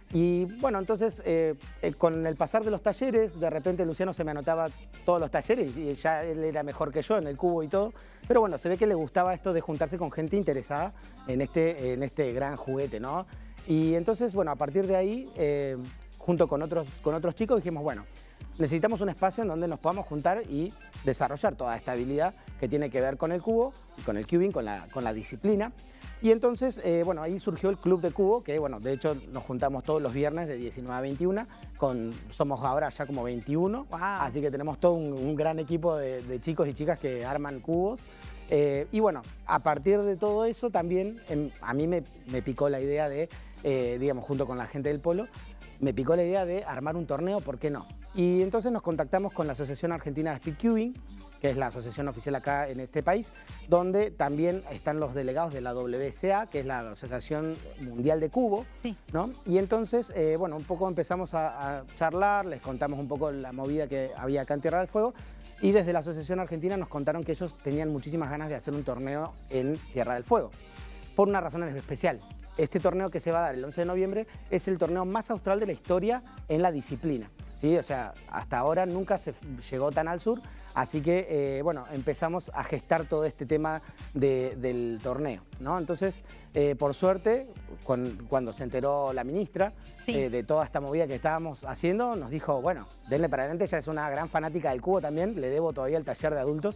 Y bueno, entonces eh, eh, con el pasar de los talleres, de repente Luciano se me anotaba todos los talleres y ya él era mejor que yo en el cubo y todo. Pero bueno, se ve que le gustaba esto de juntarse con gente interesada en este, en este gran juguete, ¿no? Y entonces, bueno, a partir de ahí, eh, junto con otros, con otros chicos, dijimos, bueno, necesitamos un espacio en donde nos podamos juntar y desarrollar toda esta habilidad que tiene que ver con el cubo y con el cubing, con la, con la disciplina. Y entonces, eh, bueno, ahí surgió el Club de Cubo, que bueno, de hecho nos juntamos todos los viernes de diecinueve a veintiuna, con, somos ahora ya como veintiuno, wow. Así que tenemos todo un, un gran equipo de, de chicos y chicas que arman cubos. Eh, y bueno, a partir de todo eso también em, a mí me, me picó la idea de, eh, digamos, junto con la gente del Polo, me picó la idea de armar un torneo, ¿por qué no? Y entonces nos contactamos con la Asociación Argentina de Speedcubing, que es la asociación oficial acá en este país, donde también están los delegados de la W S A, que es la Asociación Mundial de Cubo, sí. ¿no? Y entonces, eh, bueno, un poco empezamos a, a charlar, les contamos un poco la movida que había acá en Tierra del Fuego, y desde la Asociación Argentina nos contaron que ellos tenían muchísimas ganas de hacer un torneo en Tierra del Fuego, por una razón especial. este torneo que se va a dar el once de noviembre es el torneo más austral de la historia en la disciplina. ¿Sí? O sea, hasta ahora nunca se llegó tan al sur, así que, eh, bueno, empezamos a gestar todo este tema de, del torneo, ¿no? Entonces, eh, por suerte, con, cuando se enteró la ministra sí. eh, de toda esta movida que estábamos haciendo, nos dijo, bueno, denle para adelante, ella es una gran fanática del cubo también, le debo todavía el taller de adultos,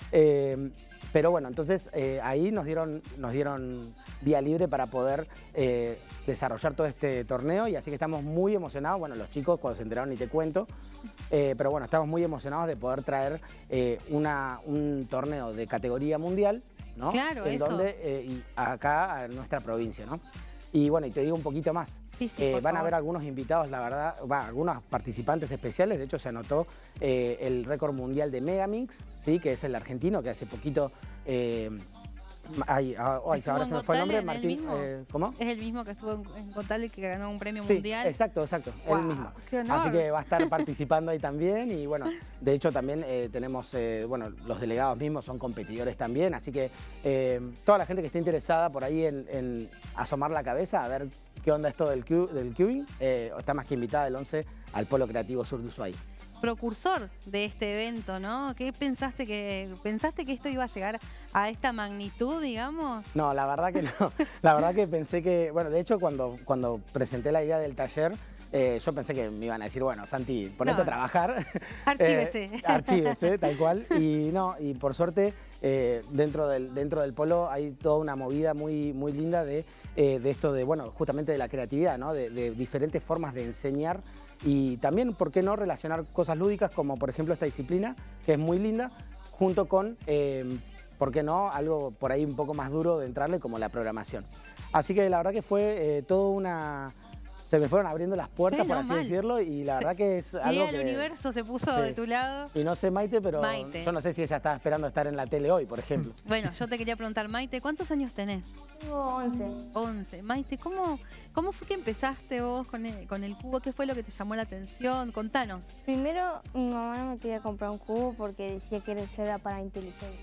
eh, pero bueno, entonces eh, ahí nos dieron, nos dieron vía libre para poder eh, desarrollar todo este torneo y así que estamos muy emocionados. Bueno, los chicos cuando se enteraron ni te cuento, eh, pero bueno, estamos muy emocionados de poder traer eh, una, un torneo de categoría mundial, ¿no? Claro, en eso. Donde, eh, y acá en nuestra provincia, ¿no? Y bueno, y te digo un poquito más. Sí, sí, eh, van favor. a haber algunos invitados, la verdad, va, algunos participantes especiales. De hecho, se anotó eh, el récord mundial de Megamix, ¿sí? Que es el argentino, que hace poquito... Eh, ay, ay, ahora se me fue el nombre, Martín. Eh, ¿Cómo? Es el mismo que estuvo en, en Gotale, que ganó un premio sí, mundial. Exacto, exacto, wow, el mismo. Qué honor. Así que va a estar participando ahí también y bueno, de hecho también eh, tenemos, eh, bueno, los delegados mismos son competidores también, así que eh, toda la gente que esté interesada por ahí en, en asomar la cabeza a ver qué onda esto del, Q, del cubing, eh, está más que invitada el once al Polo Creativo Sur de Ushuaia. Precursor de este evento, ¿no? ¿Qué pensaste que pensaste que esto iba a llegar a esta magnitud, digamos? No, la verdad que no. La verdad que pensé que, bueno, de hecho cuando, cuando presenté la idea del taller, eh, yo pensé que me iban a decir, bueno, Santi, ponete no, a trabajar. Archívese. eh, archívese, tal cual. Y no, y por suerte, eh, dentro, del, dentro del polo hay toda una movida muy, muy linda de, eh, de esto de, bueno, justamente de la creatividad, ¿no? De, de diferentes formas de enseñar. Y también, ¿por qué no relacionar cosas lúdicas como, por ejemplo, esta disciplina, que es muy linda, junto con, eh, ¿por qué no?, algo por ahí un poco más duro de entrarle, como la programación. Así que la verdad que fue eh, todo una... Se me fueron abriendo las puertas, sí, por no, así mal. decirlo, y la verdad que es algo el que... el universo se puso sí. de tu lado. Y no sé, Maite, pero Maite. yo no sé si ella estaba esperando estar en la tele hoy, por ejemplo. Bueno, yo te quería preguntar, Maite, ¿cuántos años tenés? Tengo once. once. Maite, ¿cómo, cómo fue que empezaste vos con el, con el cubo? ¿Qué fue lo que te llamó la atención? Contanos. Primero, mi mamá no me quería comprar un cubo porque decía que era para inteligente.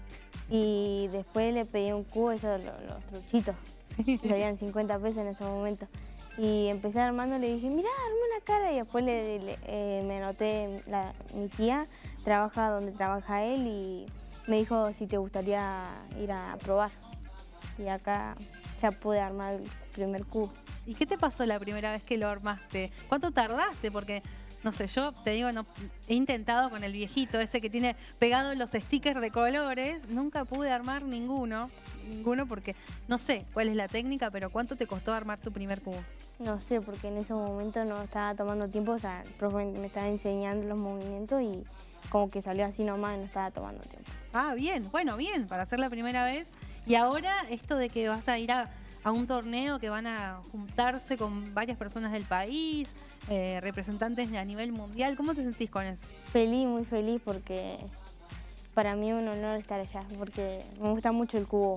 Y después le pedí un cubo, esos los, los truchitos. Sí. Salían cincuenta pesos en ese momento. Y empecé armando, le dije, mirá, armé una cara. Y después le, le, eh, me anoté, la, mi tía trabaja donde trabaja él y me dijo si te gustaría ir a probar. Y acá ya pude armar el primer cubo. ¿Y qué te pasó la primera vez que lo armaste? ¿Cuánto tardaste? Porque, no sé, yo te digo, no, he intentado con el viejito, ese que tiene pegados los stickers de colores, nunca pude armar ninguno, ninguno porque no sé cuál es la técnica, pero ¿cuánto te costó armar tu primer cubo? No sé, porque en ese momento no estaba tomando tiempo, o sea, el profe me estaba enseñando los movimientos y como que salió así nomás y no estaba tomando tiempo. Ah, bien, bueno, bien, para hacer la primera vez. Y ahora esto de que vas a ir a, a un torneo, que van a juntarse con varias personas del país, eh, representantes a nivel mundial, ¿cómo te sentís con eso? Feliz, muy feliz, porque para mí es un honor estar allá, porque me gusta mucho el cubo.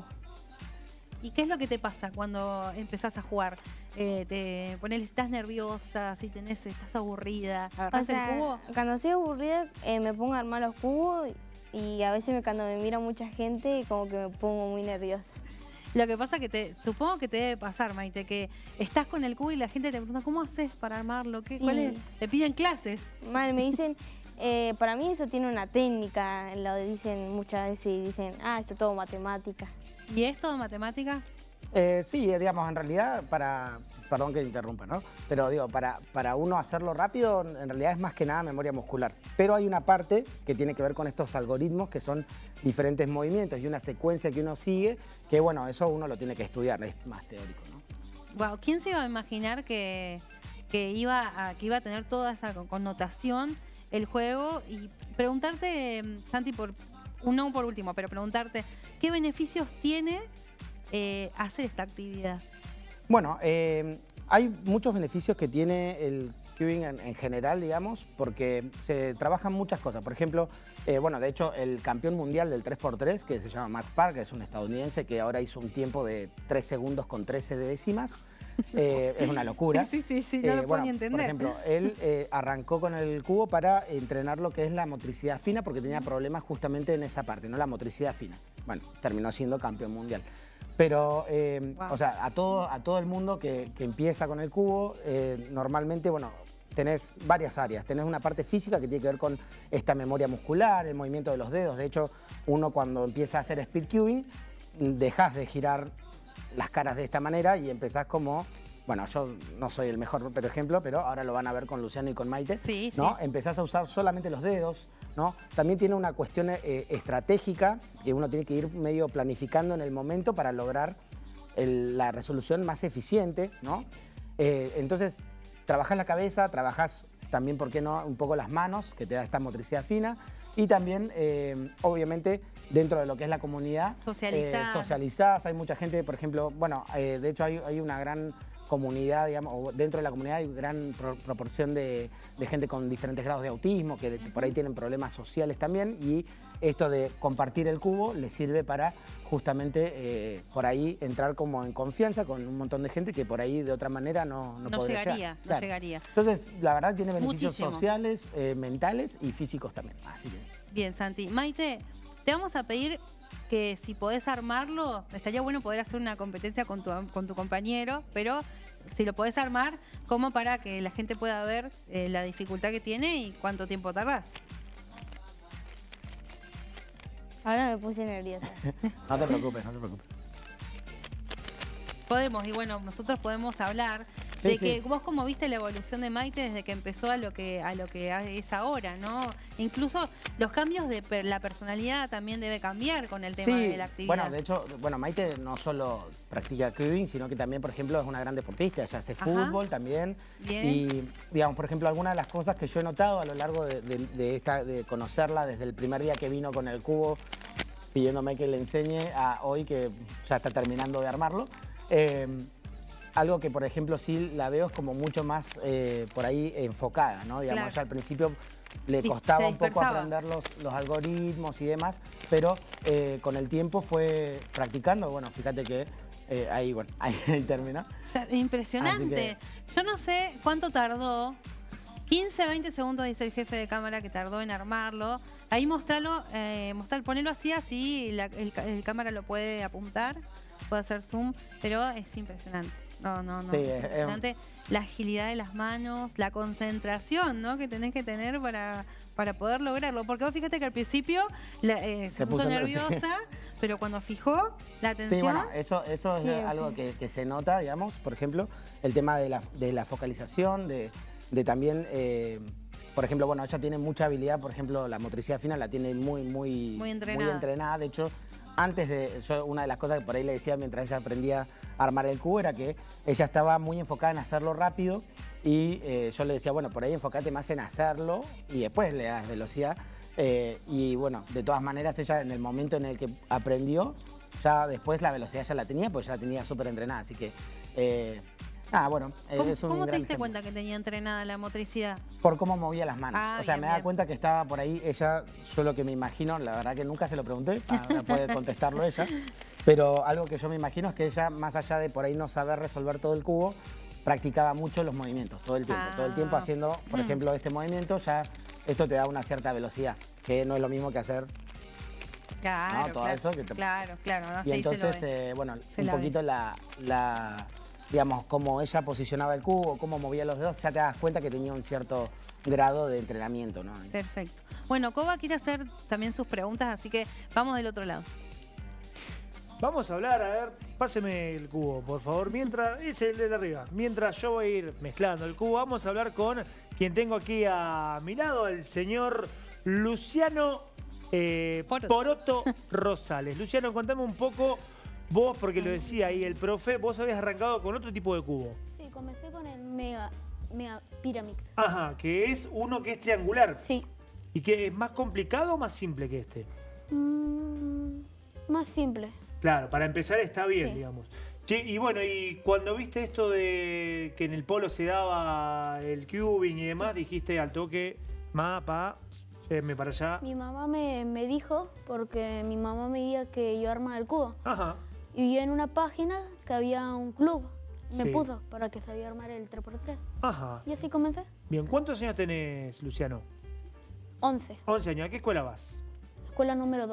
¿Y qué es lo que te pasa cuando empezás a jugar? Eh, te pones, estás nerviosa, si tenés, estás aburrida, ¿agarrás o sea, el cubo? Cuando estoy aburrida eh, me pongo a armar los cubos y a veces me, cuando me mira mucha gente como que me pongo muy nerviosa. Lo que pasa que te, supongo que te debe pasar, Maite, que estás con el cubo y la gente te pregunta, ¿cómo haces para armarlo? ¿Qué, cuál es? Te piden clases. Mal, me dicen, eh, para mí eso tiene una técnica, lo dicen muchas veces y dicen, ah, esto es todo matemática. ¿Y es todo matemática? Eh, sí, digamos, en realidad, para, perdón que te interrumpa, ¿no? Pero digo, para, para uno hacerlo rápido, en realidad es más que nada memoria muscular. Pero hay una parte que tiene que ver con estos algoritmos, que son diferentes movimientos y una secuencia que uno sigue, que bueno, eso uno lo tiene que estudiar, es más teórico, ¿no? Wow, ¿quién se iba a imaginar que, que, iba a, que iba a tener toda esa connotación el juego? Y preguntarte, Santi, por, no por último, pero preguntarte, ¿qué beneficios tiene Eh, hacer esta actividad? Bueno, eh, hay muchos beneficios que tiene el cubing en, en general, digamos, porque se trabajan muchas cosas. Por ejemplo, eh, bueno, de hecho, el campeón mundial del tres por tres, que se llama Max Park, es un estadounidense que ahora hizo un tiempo de tres segundos con trece décimas. Eh, es una locura. Sí, sí, sí, no eh, lo puedo bueno, ni entender. Por ejemplo, él eh, arrancó con el cubo para entrenar lo que es la motricidad fina, porque tenía problemas justamente en esa parte, no la motricidad fina. Bueno, terminó siendo campeón mundial. Pero, eh, Wow. o sea, a todo, a todo el mundo que, que empieza con el cubo, eh, normalmente, bueno, tenés varias áreas. Tenés una parte física que tiene que ver con esta memoria muscular, el movimiento de los dedos. De hecho, uno cuando empieza a hacer speed cubing, dejás de girar las caras de esta manera y empezás como... Bueno, yo no soy el mejor por ejemplo, pero ahora lo van a ver con Luciano y con Maite, Sí, ¿no? sí. Empezás a usar solamente los dedos, ¿no? También tiene una cuestión eh, estratégica que uno tiene que ir medio planificando en el momento para lograr el- la resolución más eficiente, ¿no? Eh, entonces, trabajás la cabeza, trabajás también, ¿por qué no?, un poco las manos, que te da esta motricidad fina, y también, eh, obviamente, dentro de lo que es la comunidad, Socializar. eh, socializás. Hay mucha gente, por ejemplo, bueno, eh, de hecho hay, hay una gran comunidad, digamos, o dentro de la comunidad hay gran pro- proporción de, de gente con diferentes grados de autismo, que por ahí tienen problemas sociales también, y esto de compartir el cubo les sirve para justamente eh, por ahí entrar como en confianza con un montón de gente que por ahí de otra manera no, no, No podría llegaría, llegar. no Claro. llegaría. Entonces, la verdad tiene beneficios Muchísimo. sociales, eh, mentales y físicos también. Así que... Bien, Santi. Maite, te vamos a pedir que si podés armarlo, estaría bueno poder hacer una competencia con tu, con tu compañero, pero si lo podés armar, como para que la gente pueda ver eh, la dificultad que tiene y cuánto tiempo tardás. Ahora me puse nerviosa. No te preocupes, no te preocupes. Podemos, y bueno, nosotros podemos hablar Sí, de sí. que vos como viste la evolución de Maite desde que empezó a lo que a lo que es ahora, ¿no? Incluso los cambios de per- la personalidad también debe cambiar con el tema de la actividad. bueno, de hecho, bueno, Maite no solo practica cubing, sino que también, por ejemplo, es una gran deportista. Ella hace Ajá. fútbol también. Bien. Y, digamos, por ejemplo, algunas de las cosas que yo he notado a lo largo de, de- de esta, de conocerla desde el primer día que vino con el cubo, pidiéndome que le enseñe, a hoy que ya está terminando de armarlo. eh, Algo que, por ejemplo, sí la veo es como mucho más eh, por ahí enfocada, ¿no? Digamos, Claro. ya al principio le Sí, costaba se un poco dispersaba. aprender los, los algoritmos y demás, pero eh, con el tiempo fue practicando. Bueno, fíjate que eh, ahí, bueno, ahí terminó. Ya, impresionante. Así Yo no sé cuánto tardó. quince, veinte segundos dice el jefe de cámara que tardó en armarlo. Ahí mostralo, eh, mostrar, ponelo así, así la- el, ca- el cámara lo puede apuntar, puede hacer zoom, pero es impresionante. No, no, no. Sí, es es- es- impresionante. La agilidad de las manos, la concentración, ¿no? Que tenés que tener para, para poder lograrlo. Porque vos fíjate que al principio la- eh, se, Se puso puso nerviosa. nerviosa, pero cuando fijó la atención. Sí, bueno, eso, eso es Sí, algo ok. que, que se nota, digamos, por ejemplo, el tema de la, de la focalización, de, de también, eh, por ejemplo, bueno, ella tiene mucha habilidad, por ejemplo, la motricidad fina la tiene muy, muy, Muy entrenada. entrenada. De hecho, antes de, yo una de las cosas que por ahí le decía mientras ella aprendía a armar el cubo era que ella estaba muy enfocada en hacerlo rápido y eh, yo le decía, bueno, por ahí enfocate más en hacerlo y después le das velocidad. Eh, y bueno, de todas maneras ella en el momento en el que aprendió, ya después la velocidad ya la tenía, pues ya la tenía súper entrenada, así que... Eh, ah, bueno, eh, ¿Cómo, es un cómo te gran diste ejemplo. cuenta que tenía entrenada la motricidad? Por cómo movía las manos. Ah, o sea, bien, me da bien. cuenta que estaba por ahí ella, yo lo que me imagino, la verdad que nunca se lo pregunté, ahora puede contestarlo ella, pero algo que yo me imagino es que ella, más allá de por ahí no saber resolver todo el cubo, practicaba mucho los movimientos, todo el tiempo, Ah. todo el tiempo haciendo, por Mm. ejemplo, este movimiento, ya esto te da una cierta velocidad, que no es lo mismo que hacer. Claro, No, todo claro, eso que te- claro, claro. no, Y sí, se lo entonces, ve. eh, bueno, Se un la ve. poquito la, la, digamos, cómo ella posicionaba el cubo, cómo movía los dedos, ya te das cuenta que tenía un cierto grado de entrenamiento, ¿no? Perfecto. Bueno, Coba quiere hacer también sus preguntas, así que vamos del otro lado. Vamos a hablar, a ver, páseme el cubo, por favor. Mientras, es el de arriba. Mientras yo voy a ir mezclando el cubo, vamos a hablar con quien tengo aquí a mi lado, el señor Luciano eh, Poroto. Poroto Rosales. Luciano, contame un poco, vos, porque lo decía ahí el profe, vos habías arrancado con otro tipo de cubo. Sí, comencé con el Mega, mega Pyramid. Ajá, que es uno que es triangular. Sí. ¿Y que es más complicado o más simple que este? Mm, más simple. Claro, para empezar está bien, Sí. digamos. Che, y bueno, y cuando viste esto de que en el polo se daba el cubing y demás, dijiste al toque, mapa, me para allá. Mi mamá me, me dijo, porque mi mamá me dijo que yo armaba el cubo. Ajá. Y vi en una página que había un club. Me Sí. puso para que sabía armar el tres por tres. Ajá. Y así comencé. Bien, ¿cuántos años tenés, Luciano? once. once años. ¿A qué escuela vas? Escuela número dos.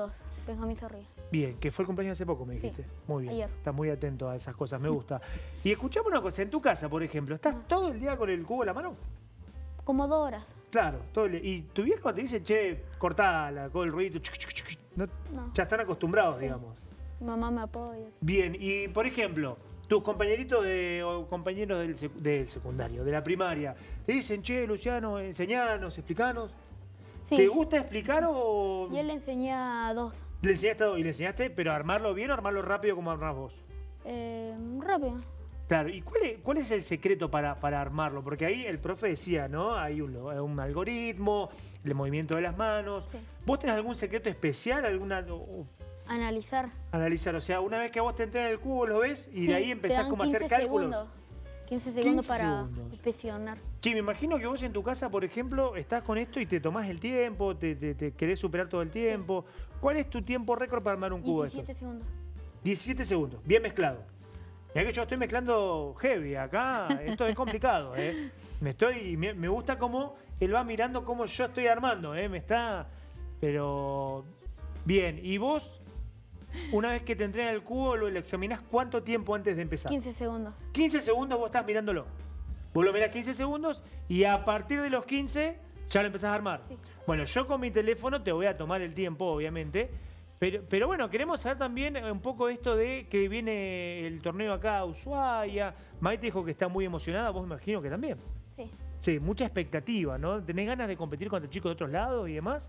Benjamín Zorrilla. Bien, que fue el cumpleaños hace poco, me dijiste. Sí, muy bien. ayer. Estás muy atento a esas cosas, me gusta. Y escuchame una cosa, en tu casa, por ejemplo, ¿estás Ah. todo el día con el cubo en la mano? Como dos horas. Claro, todo el... ¿Y tu viejo te dice, che, cortala, con el ruido? chuc, chuc, chuc, no, No. ya están acostumbrados, Sí. digamos. Mi mamá me apoya. Bien, y por ejemplo, tus compañeritos de, o compañeros del, sec- del secundario, de la primaria, te dicen, che, Luciano, enseñanos, explicanos. Sí. ¿Te gusta explicar o...? Yo le enseñé a dos. Le enseñaste, y le enseñaste, pero armarlo bien o armarlo rápido como armás vos. Eh, rápido. Claro, ¿y cuál es, cuál es el secreto para, para armarlo? Porque ahí el profe decía, ¿no? Hay un, un algoritmo, el movimiento de las manos. Sí. ¿Vos tenés algún secreto especial? alguna o- Analizar. Analizar, o sea, una vez que a vos te entregan el cubo, lo ves y de Sí, ahí te empezás dan como a hacer quince cálculos. Segundos. quince segundos quince para segundos. inspeccionar. Sí, me imagino que vos en tu casa, por ejemplo, estás con esto y te tomás el tiempo, te, te- te querés superar todo el tiempo. ¿Cuál es tu tiempo récord para armar un cubo de diecisiete esto? segundos. diecisiete segundos, bien mezclado. Mirá que yo estoy mezclando heavy acá, esto es complicado, ¿eh? Me estoy, me, me gusta cómo él va mirando cómo yo estoy armando, ¿eh? Me está, pero bien. ¿Y vos, una vez que te entregan el cubo, lo, lo examinás cuánto tiempo antes de empezar? quince segundos. quince segundos vos estás mirándolo. Vos lo mirás quince segundos y a partir de los quince ya lo empezás a armar. Sí. Bueno, yo con mi teléfono te voy a tomar el tiempo, obviamente. Pero, pero bueno, queremos saber también un poco esto de que viene el torneo acá a Ushuaia. Maite dijo que está muy emocionada, vos me imagino que también. Sí. Sí, mucha expectativa, ¿no? ¿Tenés ganas de competir contra chicos de otros lados y demás?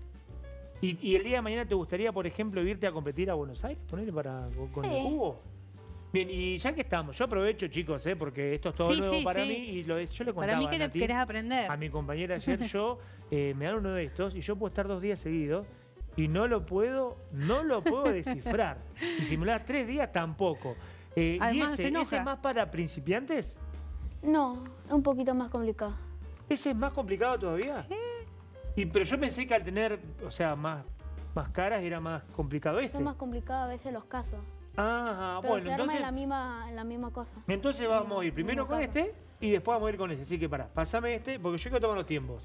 ¿Y, y el día de mañana te gustaría, por ejemplo, irte a competir a Buenos Aires, ponerle para con Sí. el cubo? Bien, y ya que estamos, yo aprovecho, chicos, ¿eh? Porque esto es todo Sí, nuevo sí, para sí. mí y lo es, yo le contaba Para mí a que Nati, querés aprender. a mi compañera ayer, yo eh, me dan uno de estos y yo puedo estar dos días seguidos y no lo puedo, no lo puedo descifrar. Y si me lo das tres días, tampoco. Eh, ¿Y Además, se ese, enoja. ese es más para principiantes? No, es un poquito más complicado. ¿Ese es más complicado todavía? Y, pero yo pensé que al tener, o sea, más, más caras era más complicado este. Son más complicados a veces los casos. Ajá, Pero bueno, se arma entonces, en la misma, en la misma cosa. entonces vamos a ir primero mismo con caso. este y después vamos a ir con ese. Así que pará, pasame este, porque yo quiero tomar los tiempos.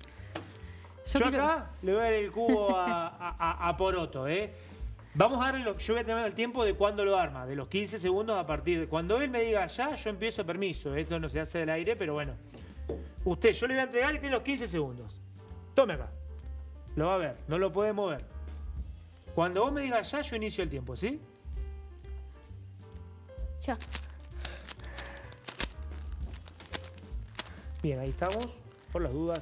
Yo Yo, quiero- acá le voy a dar el cubo a, a, a- a Poroto, ¿eh? Vamos a darle, lo, yo voy a tener el tiempo de cuándo lo arma, de los quince segundos a partir de... Cuando él me diga ya, yo empiezo permiso. Esto no se hace del aire, pero bueno. Usted, yo le voy a entregar y tiene los quince segundos. Tome acá. Lo va a ver, no lo puede mover. Cuando vos me digas ya, yo inicio el tiempo, ¿sí? Ya. Bien, ahí estamos, por las dudas.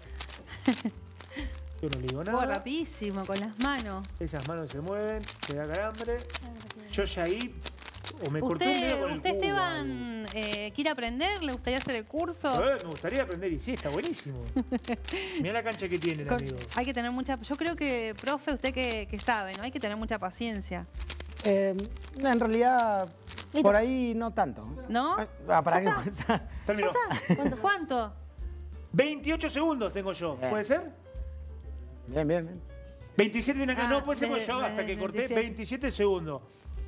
Yo no le digo Fue nada. rapidísimo, con las manos. Esas manos se mueven, se da calambre. Yo ya ahí, o me corté un dedo ¿Usted, con el usted cubo o Esteban, eh, quiere aprender? ¿Le gustaría hacer el curso? algo. Eh, me gustaría aprender y sí, está buenísimo. Mirá la cancha que tiene el Con- amigo. hay que tener mucha... Yo creo que, profe, usted que, que sabe, ¿no? Hay que tener mucha paciencia. Eh, no, en realidad, Listo. por ahí no tanto. ¿No? Ah, para que... Terminó. ¿Cuánto? ¿Cuánto? veintiocho segundos tengo yo, Bien. ¿puede ser? Bien, bien, bien. veintisiete tiene que... Ah, no, puede ser, de- pues yo hasta de- que corté veintisiete. veintisiete segundos.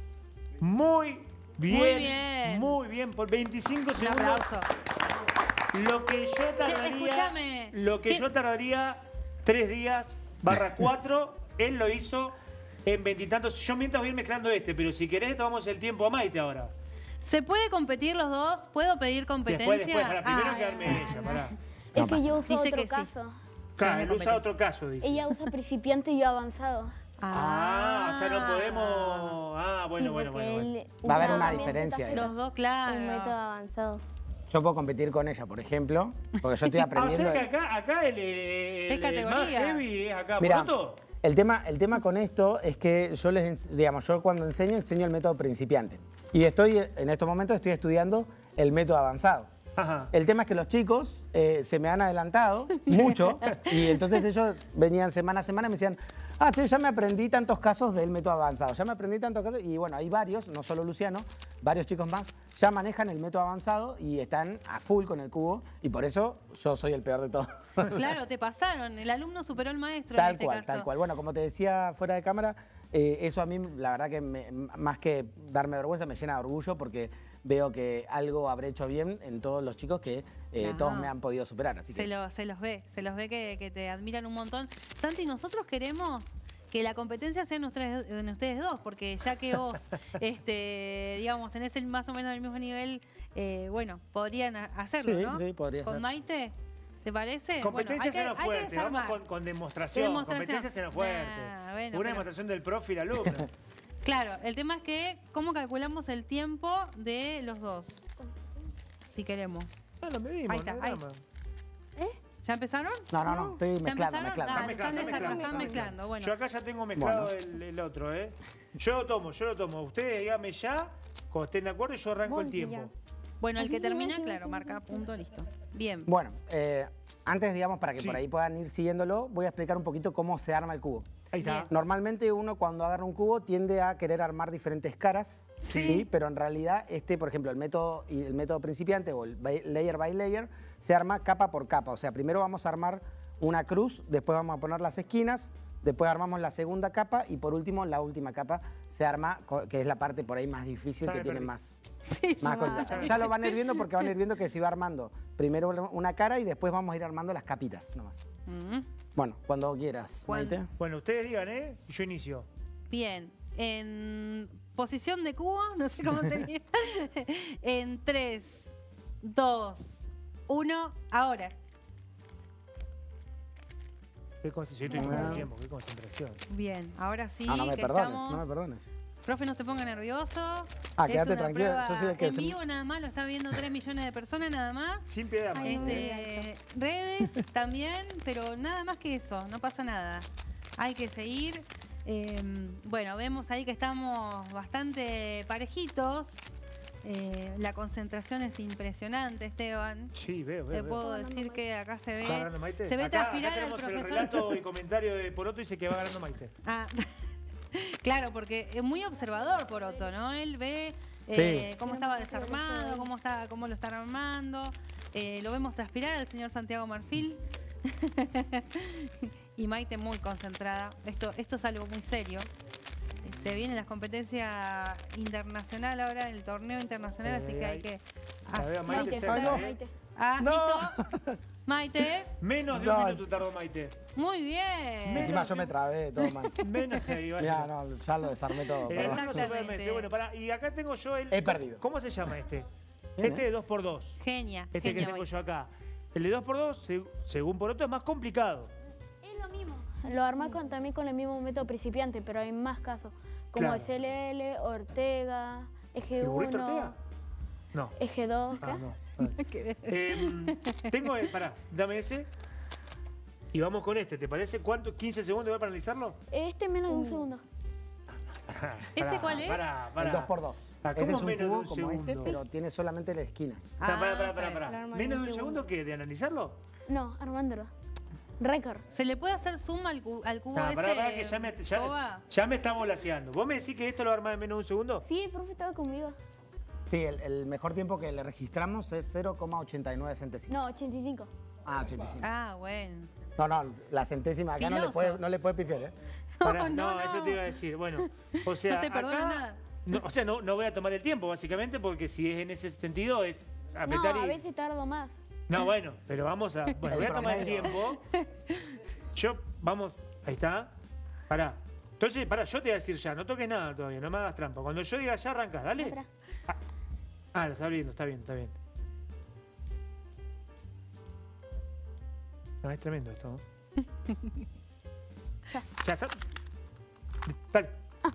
Muy bien. Muy bien. Muy bien, por veinticinco Un segundos. aplauso. Lo que yo tardaría, escúchame. lo que ¿Qué? yo tardaría tres días barra cuatro, él lo hizo en veintitantos. Yo mientras voy a ir mezclando este, pero si querés tomamos el tiempo a Maite ahora. ¿Se puede competir los dos? ¿Puedo pedir competencia? Después, después, para primero Ah, quedarme ella, pará. Es que yo uso Dice otro que sí. caso. Claro, él usa competencia. otro caso, dice. Ella usa principiante y yo avanzado. Ah, o sea, no podemos... Ah, bueno, Sí, bueno, porque bueno, bueno. él Va a haber usa una también diferencia Z ahí. Z, Los dos, un claro. método avanzado. Yo puedo competir con ella, por ejemplo, porque yo estoy Ah, o aprendiendo... sea que acá, acá el, el, Es el más categoría. heavy es acá, Mira, ¿Poroto? el tema, el tema con esto es que yo les, ens- digamos, yo cuando enseño, enseño el método principiante. Y estoy, en estos momentos estoy estudiando el método avanzado. Ajá. El tema es que los chicos eh, se me han adelantado mucho y entonces ellos venían semana a semana y me decían, ah, che, ya me aprendí tantos casos del método avanzado, ya me aprendí tantos casos y bueno, hay varios, no solo Luciano, varios chicos más, ya manejan el método avanzado y están a full con el cubo y por eso yo soy el peor de todos. Claro, te pasaron. El alumno superó al maestro en Tal este cual, caso. tal cual. Bueno, como te decía fuera de cámara, eh, eso a mí, la verdad que me- más que darme vergüenza, me llena de orgullo porque veo que algo habré hecho bien en todos los chicos que eh, Claro. todos me han podido superar. Así Se, que, lo- se los ve, se los ve que, que te admiran un montón. Santi, nosotros queremos que la competencia sea en ustedes, en ustedes dos, porque ya que vos, este, digamos, tenés el, más o menos el mismo nivel, eh, bueno, podrían hacerlo, sí, ¿no? Sí, podría Con ser. Maite, ¿te parece? Competencia bueno, en lo fuerte, vamos con, con demostración, demostración. competencia en lo fuerte. Nah, bueno, Una pero... demostración del profe y la alumna. Claro, el tema es que, ¿cómo calculamos el tiempo de los dos? Si queremos. No, lo medimos, Ahí está, no ahí. drama. ¿Ya empezaron? No, no, no, estoy ¿Ya mezclando, empezaron? mezclando. Dale, Está están mezclando, desacra- está están mezclando. mezclando. Bueno, Yo acá ya tengo mezclado Bueno. el, el otro, ¿eh? Yo lo tomo, yo lo tomo. Ustedes díganme ya, cuando estén de acuerdo, y yo arranco Vos el decís tiempo. bueno, el Así que sí, termina, así, claro, así, marca así. punto, listo. Bien. Bueno, eh, antes, digamos, para que Sí. por ahí puedan ir siguiéndolo, voy a explicar un poquito cómo se arma el cubo. Ahí está. Bien. Normalmente uno cuando agarra un cubo tiende a querer armar diferentes caras, Sí. sí. Pero en realidad este, por ejemplo, el método, y el método principiante o el by- layer by layer, se arma capa por capa. O sea, primero vamos a armar una cruz, después vamos a poner las esquinas, después armamos la segunda capa y por último la última capa se arma, co- que es la parte por ahí más difícil, Ya que me tiene perdí. más, Sí, más ya cositas. va. Ya lo van a ir viendo porque van a ir viendo que se va armando primero una cara y después vamos a ir armando las capitas nomás. Mm, Bueno, cuando quieras, ¿Cuándo? Maite. Bueno, ustedes digan, ¿eh? Y yo inicio. Bien. En posición de cubo, no sé cómo sería. En tres, dos, uno, ahora. Qué concentración, estoy tomando tiempo, qué concentración. Bien, ahora sí. Ah, no me que perdones, estamos... no me perdones. Profe, no se ponga nervioso. Ah, Es quédate una tranquilo, prueba yo soy el que en se- vivo nada más, lo está viendo tres millones de personas nada más. Sin piedad, Ay, Maite. Este, redes también, pero nada más que eso, no pasa nada. Hay que seguir. Eh, bueno, vemos ahí que estamos bastante parejitos. Eh, la concentración es impresionante, Esteban. Sí, veo, Te veo. veo. puedo decir que acá se ve, ¿Va ganando Maite? se ve acá, transpirar acá al tenemos el profesor. relato y comentario de Poroto, dice que va ganando Maite. Ah, claro, porque es muy observador Poroto, ¿no? Él ve Sí. eh, cómo estaba desarmado, cómo, está, cómo lo están armando. Eh, lo vemos transpirar al señor Santiago Marfil. Y Maite muy concentrada. Esto, esto es algo muy serio. Eh, Se vienen las competencias internacionales ahora, el torneo internacional, así que hay que... La veo a Maite Maite, cerca, Ay, no. ¿eh? Maite. Ah, No. listo. Maite, Menos de No, un es- minuto tardó Maite. muy bien. Encima yo me trabé, todo mal. Menos de Ya, no, ya lo desarmé todo. Eh, perdón. Armando Exactamente. Supermente. Bueno, pará, y acá tengo yo el... He perdido. ¿Cómo se llama este? Bien, Este ¿eh? de dos por dos. Genia, Este genia, que tengo Maite. yo acá. El de dos por dos, se- según Poroto, es más complicado. Es lo mismo. Lo armas con, también con el mismo método principiante, pero hay más casos. Como Claro. S L L, Ortega, Eje ¿El burrito uno, Ortega? No. Eje dos. Ah, ¿qué? no. Vale. Em, tengo el... Pará, dame ese. Y vamos con este, ¿te parece? ¿Cuánto? ¿quince segundos va para analizarlo? Este menos de un segundo. ¿Ese Pará, cuál es? Pará, pará. El dos por dos. Ah, ¿cómo Ese es un menos de cubo un como este, segundo? pero tiene solamente las esquinas. Ah, Pará, pará, pará, pará, ok. pará. Lo arman ¿Menos en de un un segundo qué? ¿De analizarlo? No, armándolo. Récord. ¿Se le puede hacer zoom al, cu- al cubo Ah, ese? pará, pará, que ya me, ya, Coba? ya me está volaseando. ¿Vos me decís que esto lo armás en menos de un segundo? Sí, el profe estaba conmigo. Sí, el, el mejor tiempo que le registramos es cero coma ochenta y nueve centésimos. No, ochenta y cinco. Ah, ochenta y cinco. Ah, bueno. No, no, la centésima acá no le, Filoso. puede, no le puede pifiar, ¿eh? Pará, No, no, no, eso no. te iba a decir. Bueno, o sea, No te perdono acá- nada. no, o sea, no, no voy a tomar el tiempo, básicamente, porque si es en ese sentido, es No, apretar a y... veces tardo más. No, bueno, pero vamos a... Bueno, El voy a tomar el promedio. tiempo. Yo, vamos, ahí está. Pará. Entonces, pará, yo te voy a decir ya, no toques nada todavía, no me hagas trampa. Cuando yo diga ya, arrancas, dale. Espera. Ah, ah, lo está abriendo, está bien, está bien. No, es tremendo esto, ¿no? Ya. Ya está. Dale.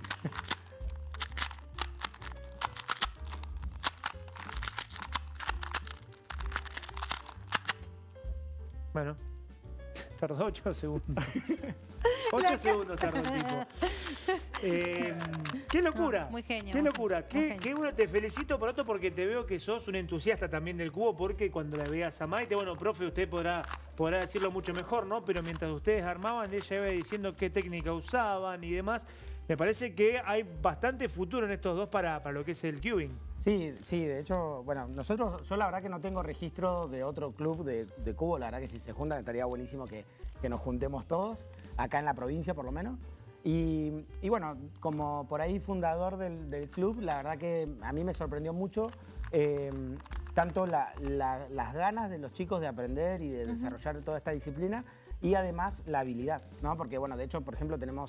Bueno, tardó ocho segundos. ocho segundos tardó el tipo. Eh, ¡Qué locura! No, muy genio, ¡Qué muy locura! genio, Qué, muy genio. qué bueno, te felicito por otro porque te veo que sos un entusiasta también del cubo porque cuando la veas a Maite, bueno, profe, usted podrá, podrá decirlo mucho mejor, ¿no? Pero mientras ustedes armaban, ella iba diciendo qué técnica usaban y demás. Me parece que hay bastante futuro en estos dos para, para lo que es el cubing. Sí, sí, de hecho, bueno, nosotros, yo la verdad que no tengo registro de otro club de, de cubo, la verdad que si se juntan estaría buenísimo que, que nos juntemos todos, acá en la provincia por lo menos. Y, y bueno, como por ahí fundador del, del club, la verdad que a mí me sorprendió mucho eh, tanto la- la- las ganas de los chicos de aprender y de desarrollar toda esta disciplina y además la habilidad, ¿no? Porque bueno, de hecho, por ejemplo, tenemos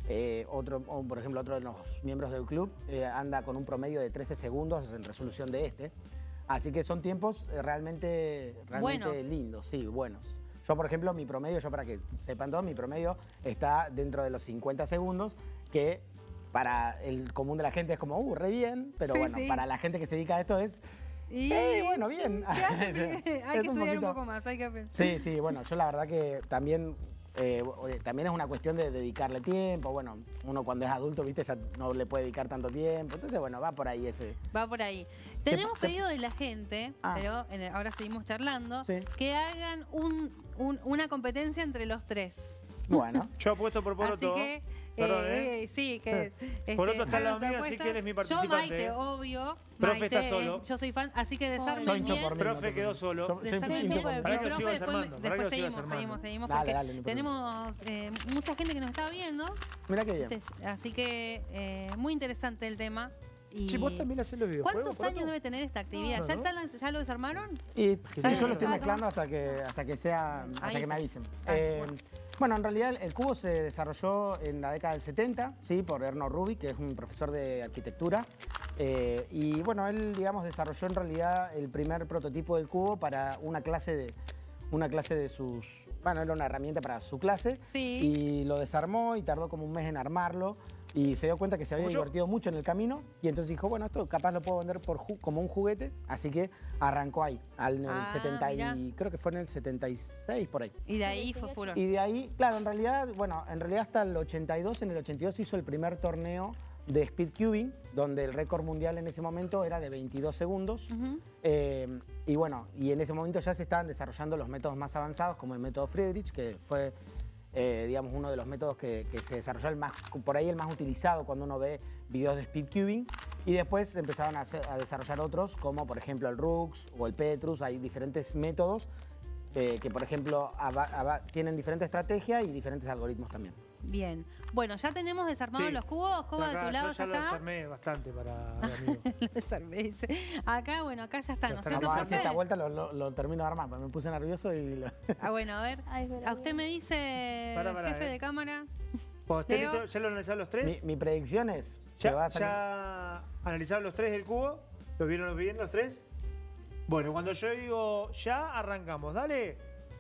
Eh, otro, o, por ejemplo, otro de los miembros del club eh, anda con un promedio de trece segundos en resolución de este. Así que son tiempos eh, realmente, realmente buenos. lindos, sí, buenos. Yo, por ejemplo, mi promedio, yo para que sepan todos, mi promedio está dentro de los cincuenta segundos, que para el común de la gente es como, uh, re bien, pero Sí, bueno, sí. para la gente que se dedica a esto es, Y eh, bueno, bien. hay que Es un estudiar un poquito- poco más, hay que pensar. Sí, sí, bueno, yo la verdad que también, eh, también es una cuestión de dedicarle tiempo. Bueno, uno cuando es adulto, viste, ya no le puede dedicar tanto tiempo. Entonces, bueno, va por ahí ese. Va por ahí. Tenemos te- pedido de la gente, Ah. pero en el- ahora seguimos charlando, Sí. que hagan un, un- una competencia entre los tres. Bueno, Yo apuesto por Poroto. Así que, Perdón, eh, ¿eh? sí, que... este, Poroto está al lado hagan mío, su así apuesta. que él es mi Yo, participante, Maite, eh. obvio. Profe Maite, está solo. eh, yo soy fan, así que desarmen soy hincha bien. por mí. no te Profe quedó preocupes. solo. Yo- soy Desarmen hincha bien. por mí. Para Y que lo profe, sigas después, armando, para que después lo sigas seguimos, armando. seguimos, seguimos, Dale, porque dale, no te tenemos eh, mucha gente que nos está viendo, Mira qué bien. este, así que eh, muy interesante el tema. Y Si vos también haces los videojuegos, ¿cuántos Poroto? años debe tener esta actividad? No, ¿Ya, no. está lan- ¿Ya lo desarmaron? Y sí, Genial. yo lo estoy mezclando hasta que, hasta que sea, hasta Ahí que me está. avisen. Ah, Eh, bueno. bueno, en realidad el cubo se desarrolló en la década del setenta, ¿sí? Por Erno Rubik, que es un profesor de arquitectura. Eh, y bueno, él, digamos, desarrolló en realidad el primer prototipo del cubo para una clase de, una clase de sus... Bueno, era una herramienta para su clase. Sí. Y lo desarmó y tardó como un mes en armarlo. Y se dio cuenta que se había ¿Como yo? divertido mucho en el camino. Y entonces dijo, bueno, esto capaz lo puedo vender por ju- como un juguete. Así que arrancó ahí, al, en el Ah, setenta y, mirá. creo que fue en el setenta y seis, por ahí. Y de ahí fue furor. Y de ahí, claro, en realidad, bueno, en realidad hasta el ochenta y dos, en el ochenta y dos hizo el primer torneo de speed cubing, donde el récord mundial en ese momento era de veintidós segundos. Ujú. Eh, y bueno, y en ese momento ya se estaban desarrollando los métodos más avanzados, como el método Friedrich, que fue, eh, digamos, uno de los métodos que, que se desarrolló, el más, por ahí el más utilizado cuando uno ve videos de speed cubing. Y después empezaron a, hacer- a desarrollar otros, como por ejemplo el Rux o el Petrus. Hay diferentes métodos eh, que, por ejemplo, ava- ava- tienen diferente estrategia y diferentes algoritmos también. Bien. Bueno, ya tenemos desarmados Sí. los cubos. Coba, de Acá, tu lado yo ya ya lo está. desarmé bastante para el amigo. Lo desarmé, dice. Acá, bueno, acá ya está. Ya ¿No está. es Vamos a ver si profe? esta vuelta lo, lo- lo termino de armar, porque me puse nervioso y... lo- Ah, bueno, a ver. Ay, pero A usted me dice, Pará, pará, jefe eh. de cámara. Cuando esté Leo. listo, ¿ya lo analizaron los tres? mi, mi predicción es que va ¿Ya, a salir... ya analizaron los tres del cubo? ¿Los vieron bien los tres? Bueno, cuando yo digo ya, arrancamos. Dale.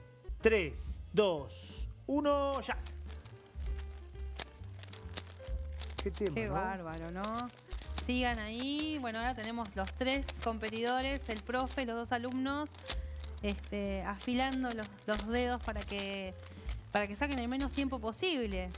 tres, dos, uno, ya. Qué tema, Qué ¿no? bárbaro, ¿no? Sigan ahí. Bueno, ahora tenemos los tres competidores, el profe, los dos alumnos, este, afilando los, los dedos para que, para que saquen el menos tiempo posible.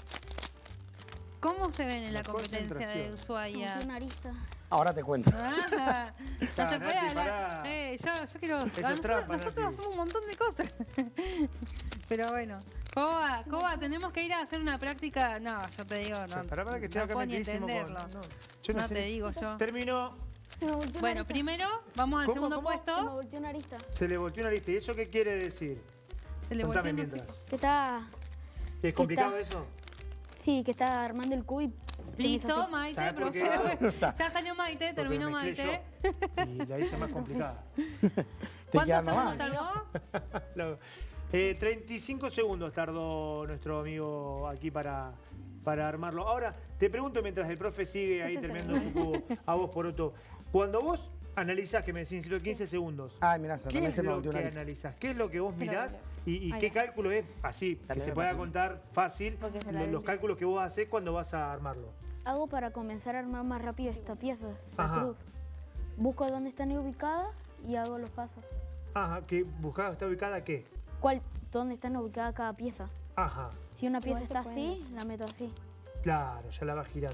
¿Cómo se ven en la, La competencia de concentración. Ushuaia? Como una arista. Ahora te cuento. Ah, no se Ah, puede Nati, hablar. pará. Eh, yo, yo quiero. Eso es nosotros trampa, nosotros Nati. hacemos un montón de cosas. Pero bueno. Coba, Coba, tenemos que ir a hacer una práctica. No, yo te digo, no. Pará, pará, que estoy no acá puedo ni metidísimo con- entenderlo. no, yo no No sé. te digo yo. Terminó. Se me volteó una Bueno, arista. primero vamos al ¿Cómo, segundo cómo? Se me puesto. volteó una arista. Se le volteó una lista. ¿Y eso qué quiere decir? Se le Contame volteó, no sé. mientras. Que está... ¿Es complicado está- eso? Sí, que está armando el cubo y... Listo, Maite, ¿Sabes por qué? profe. Ya salió Maite, Porque terminó lo mezclé Maite. yo Y la hice más complicada. Te ¿Cuántos quedando segundos mal. tardó? Lo- eh, treinta y cinco segundos tardó nuestro amigo aquí para, para armarlo. Ahora, te pregunto mientras el profe sigue ahí terminando su cubo, a vos, Poroto. Cuando vos analizás, que me decís quince segundos, Ay, mirá, se- ¿qué también es se me lo volteó que una lista. analizás? ¿Qué es lo que vos mirás y, y Ahí qué va. cálculo es así? Que Dale, se dale, pueda pasame. contar fácil Porque se la lo- los dice. cálculos que vos haces cuando vas a armarlo. Hago para comenzar a armar más rápido esta pieza, la Ajá. cruz. Busco dónde están ubicadas y hago los pasos. Ajá, que buscás, ¿está ubicada qué? ¿Cuál, ¿Dónde están ubicadas cada pieza? Ajá, Si una pieza Igual se está puede. así, la meto así. claro, ya la vas girando.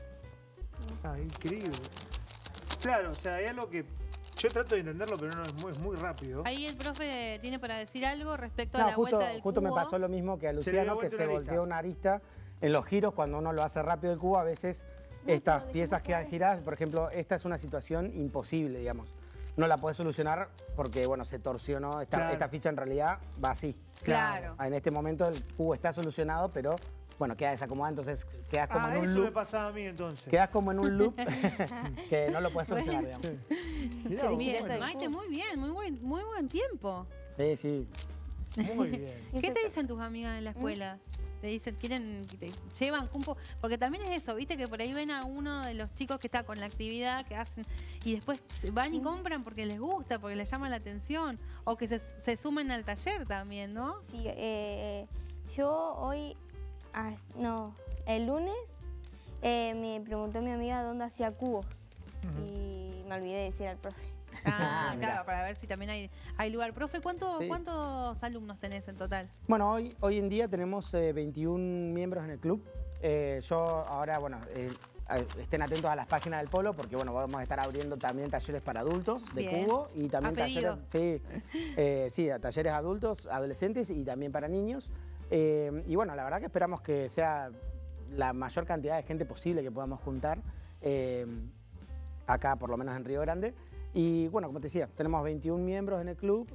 Ah, increíble. Claro, o sea, hay algo que yo trato de entenderlo, pero no es muy, es muy rápido. Ahí el profe tiene para decir algo respecto a No, la justo, vuelta del justo me cubo. pasó lo mismo que a Se le dio Luciano, que vuelta se una volteó arista. una arista en los giros. Cuando uno lo hace rápido el cubo, a veces estas piezas quedan giradas. Por ejemplo, esta es una situación imposible, digamos. No la podés solucionar porque, bueno, se torsionó. Esta, Claro. esta ficha en realidad va así. Claro. En este momento el cubo está solucionado, pero, bueno, queda desacomodado. Entonces quedas como Ah, en un eso me loop. pasaba a mí entonces. Quedas como en un loop que no lo puedes solucionar, digamos. Mirá vos, Bien, bueno, Maite, muy bien, muy buen, muy buen tiempo. Sí, sí. muy bien. ¿Qué te dicen tus amigas en la escuela? te dicen, quieren, te llevan cumpo, porque también es eso, viste que por ahí ven a uno de los chicos que está con la actividad que hacen y después van y compran porque les gusta, porque les llama la atención, o que se, se sumen al taller también, ¿no? Sí, eh, yo hoy, ah, no, el lunes eh, me preguntó mi amiga dónde hacía cubos uh-huh. y me olvidé de decir al profe. Ah, claro, para ver si también hay, hay lugar. Profe, ¿cuánto, sí. ¿cuántos alumnos tenés en total? Bueno, hoy, hoy en día tenemos eh, veintiún miembros en el club. Eh, yo ahora, bueno, eh, estén atentos a las páginas del Polo porque, bueno, vamos a estar abriendo también talleres para adultos de Bien. cubo y también ¿A talleres, sí, eh, sí, talleres adultos, adolescentes y también para niños. Eh, y bueno, la verdad que esperamos que sea la mayor cantidad de gente posible que podamos juntar eh, acá, por lo menos en Río Grande. Y bueno, como te decía, tenemos veintiún miembros en el club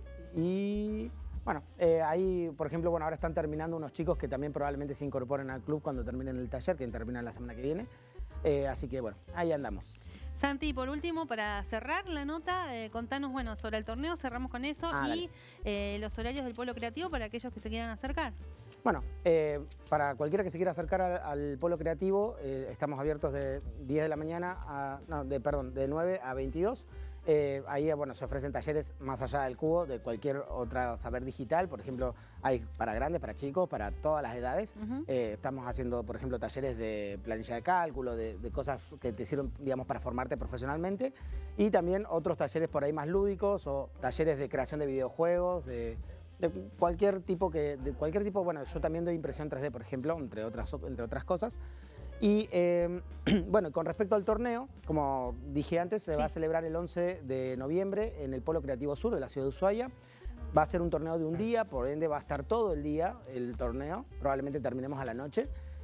y bueno, eh, ahí, por ejemplo, bueno, ahora están terminando unos chicos que también probablemente se incorporen al club cuando terminen el taller, que terminan la semana que viene. Eh, así que bueno, ahí andamos. Santi, por último, para cerrar la nota, eh, contanos, bueno, sobre el torneo, cerramos con eso ah, y eh, los horarios del Polo Creativo para aquellos que se quieran acercar. Bueno, eh, para cualquiera que se quiera acercar al, al Polo Creativo, eh, estamos abiertos de diez de la mañana a, no, de, perdón, de nueve a veintidós. Eh, ahí bueno, se ofrecen talleres más allá del cubo, de cualquier otra saber digital. Por ejemplo, hay para grandes, para chicos, para todas las edades. Uh-huh. eh, estamos haciendo, por ejemplo, talleres de planilla de cálculo, de, de cosas que te sirven, digamos, para formarte profesionalmente. Y también otros talleres por ahí más lúdicos o talleres de creación de videojuegos, de, de cualquier tipo que, de cualquier tipo. Bueno, yo también doy impresión tres D, por ejemplo, entre otras, entre otras cosas. Y eh, bueno, con respecto al torneo, como dije antes, se sí. va a celebrar el once de noviembre en el Polo Creativo Sur de la ciudad de Ushuaia. Va a ser un torneo de un día, por ende va a estar todo el día el torneo, probablemente terminemos a la noche.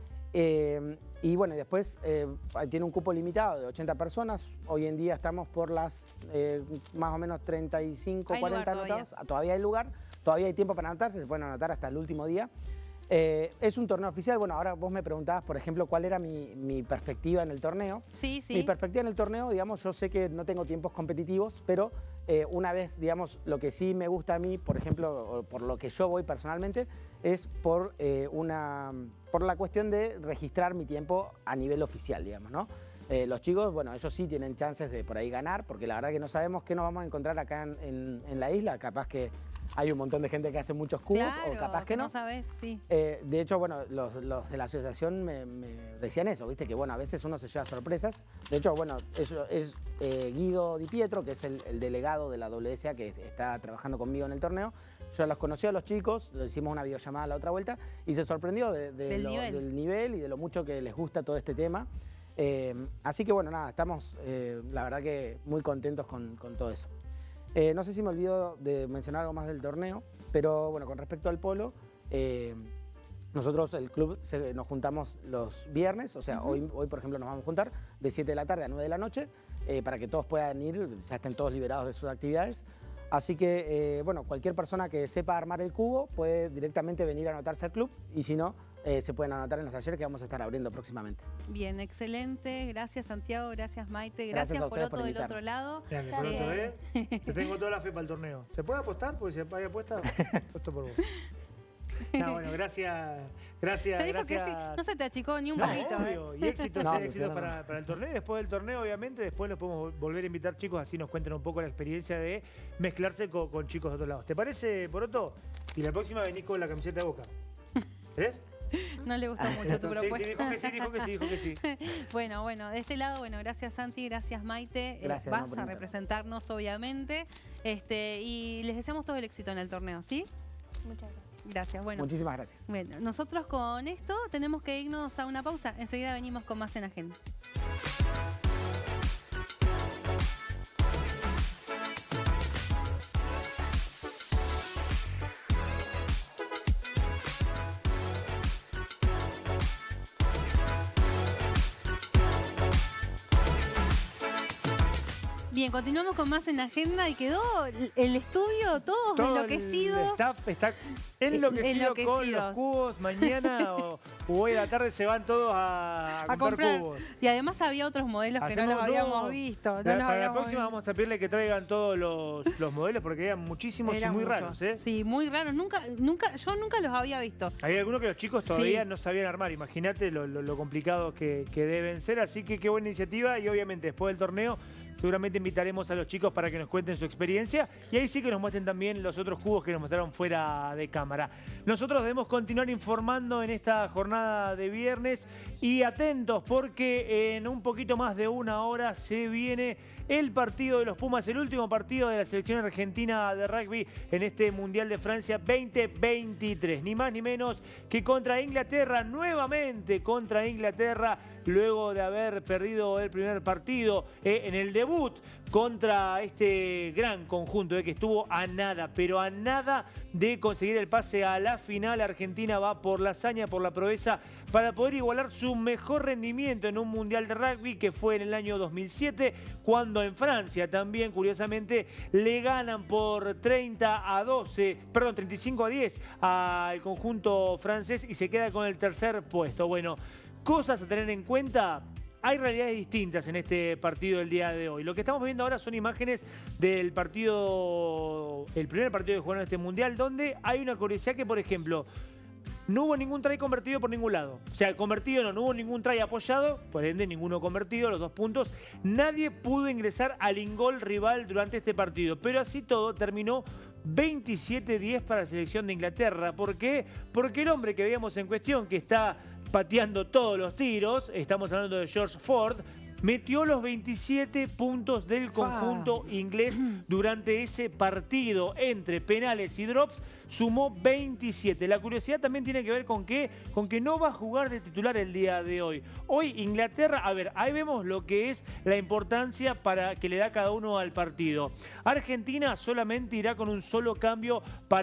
Eh, y bueno, después eh, tiene un cupo limitado de ochenta personas. Hoy en día estamos por las eh, más o menos treinta y cinco, cuarenta anotados. Todavía. todavía hay lugar, todavía hay tiempo para anotarse, se pueden anotar hasta el último día. Eh, es un torneo oficial. Bueno, ahora vos me preguntabas, por ejemplo, cuál era mi, mi perspectiva en el torneo. Sí, sí. Mi perspectiva en el torneo, digamos, yo sé que no tengo tiempos competitivos, pero eh, una vez, digamos, lo que sí me gusta a mí, por ejemplo, por lo que yo voy personalmente, es por, eh, una, por la cuestión de registrar mi tiempo a nivel oficial, digamos, ¿no? Eh, los chicos, bueno, ellos sí tienen chances de por ahí ganar, porque la verdad que no sabemos qué nos vamos a encontrar acá en, en, en la isla. Capaz que hay un montón de gente que hace muchos cubos, claro, o capaz que, que no. no sabes, sí. Eh, de hecho, bueno, los, los de la asociación me, me decían eso, ¿viste? Que bueno, a veces uno se lleva sorpresas. De hecho, bueno, eso es eh, Guido Di Pietro, que es el, el delegado de la W S A que está trabajando conmigo en el torneo. Yo los conocí a los chicos, le hicimos una videollamada a la otra vuelta y se sorprendió de, de del, lo, nivel. del nivel y de lo mucho que les gusta todo este tema. Eh, así que bueno, nada, estamos eh, la verdad que muy contentos con, con todo eso. Eh, no sé si me olvido de mencionar algo más del torneo, pero bueno, con respecto al polo, eh, nosotros, el club, se, nos juntamos los viernes, o sea, uh-huh. hoy, hoy por ejemplo nos vamos a juntar de siete de la tarde a nueve de la noche, eh, para que todos puedan ir, ya estén todos liberados de sus actividades. Así que, eh, bueno, cualquier persona que sepa armar el cubo puede directamente venir a anotarse al club y si no, eh, se pueden anotar en los talleres que vamos a estar abriendo próximamente. Bien, excelente. Gracias, Santiago. Gracias, Maite. Gracias, gracias por otro del otro lado. Bien, por otro, ¿eh? Te tengo toda la fe para el torneo. ¿Se puede apostar? Porque si hay apuesta, apuesto por vos. No, bueno, gracias. Gracias, te dijo gracias. Que sí. No se te achicó ni un no, poquito. Obvio. ¿eh? Y éxitos, no, éxitos no, para, no. para el torneo. Y después del torneo, obviamente, después los podemos volver a invitar chicos, así nos cuenten un poco la experiencia de mezclarse con, con chicos de otros lados. ¿Te parece, Poroto? Y la próxima venís con la camiseta de Boca. ¿Querés? No le gustó mucho tu propuesta. Sí, sí, dijo que sí, dijo que sí, dijo que sí. Bueno, bueno, de este lado, bueno, gracias Santi, gracias Maite. Gracias, eh, vas no, a representarnos, obviamente. Este, y les deseamos todo el éxito en el torneo, ¿sí? Muchas gracias. Gracias, bueno. Muchísimas gracias. Bueno, nosotros con esto tenemos que irnos a una pausa. Enseguida venimos con más en Agenda. Bien, continuamos con más en la agenda y quedó el estudio todo, todo enloquecido. El staff está enloquecido, enloquecido. con los cubos. Mañana o, o hoy a la tarde se van todos a, a, A comprar, comprar. cubos. Y además había otros modelos que Hacemos- no los no, habíamos visto. no La- los para la habíamos próxima visto. vamos a pedirle que traigan todos los, los modelos porque eran muchísimos Eran y muy muchos. raros, ¿eh? Sí, muy raros. Nunca, nunca, yo nunca los había visto. Hay algunos que los chicos todavía Sí. no sabían armar. Imagínate lo, lo, lo complicados que, que deben ser. Así que qué buena iniciativa y obviamente después del torneo seguramente invitaremos a los chicos para que nos cuenten su experiencia y ahí sí que nos muestren también los otros cubos que nos mostraron fuera de cámara. Nosotros debemos continuar informando en esta jornada de viernes y atentos porque en un poquito más de una hora se viene el partido de los Pumas, el último partido de la selección argentina de rugby en este Mundial de Francia veinte veintitrés. Ni más ni menos que contra Inglaterra, nuevamente contra Inglaterra, luego de haber perdido el primer partido eh, en el debut contra este gran conjunto eh, que estuvo a nada, pero a nada de conseguir el pase a la final. Argentina va por la hazaña, por la proeza, para poder igualar su mejor rendimiento en un Mundial de Rugby que fue en el año dos mil siete, cuando en Francia también, curiosamente, le ganan por treinta a doce, perdón, treinta y cinco a diez al conjunto francés y se queda con el tercer puesto. Bueno, cosas a tener en cuenta. Hay realidades distintas en este partido del día de hoy. Lo que estamos viendo ahora son imágenes del partido, el primer partido que jugaron en este Mundial, donde hay una curiosidad que, por ejemplo, no hubo ningún try convertido por ningún lado. O sea, convertido no, no hubo ningún try apoyado, por ende ninguno convertido, los dos puntos. Nadie pudo ingresar al ingol rival durante este partido, pero así todo terminó veintisiete diez para la selección de Inglaterra. ¿Por qué? Porque el hombre que veíamos en cuestión, que está pateando todos los tiros, estamos hablando de George Ford, metió los veintisiete puntos del conjunto inglés durante ese partido entre penales y drops. Sumó veintisiete. La curiosidad también tiene que ver con que, con que no va a jugar de titular el día de hoy. Hoy Inglaterra, a ver, ahí vemos lo que es la importancia para que le da cada uno al partido. Argentina solamente irá con un solo cambio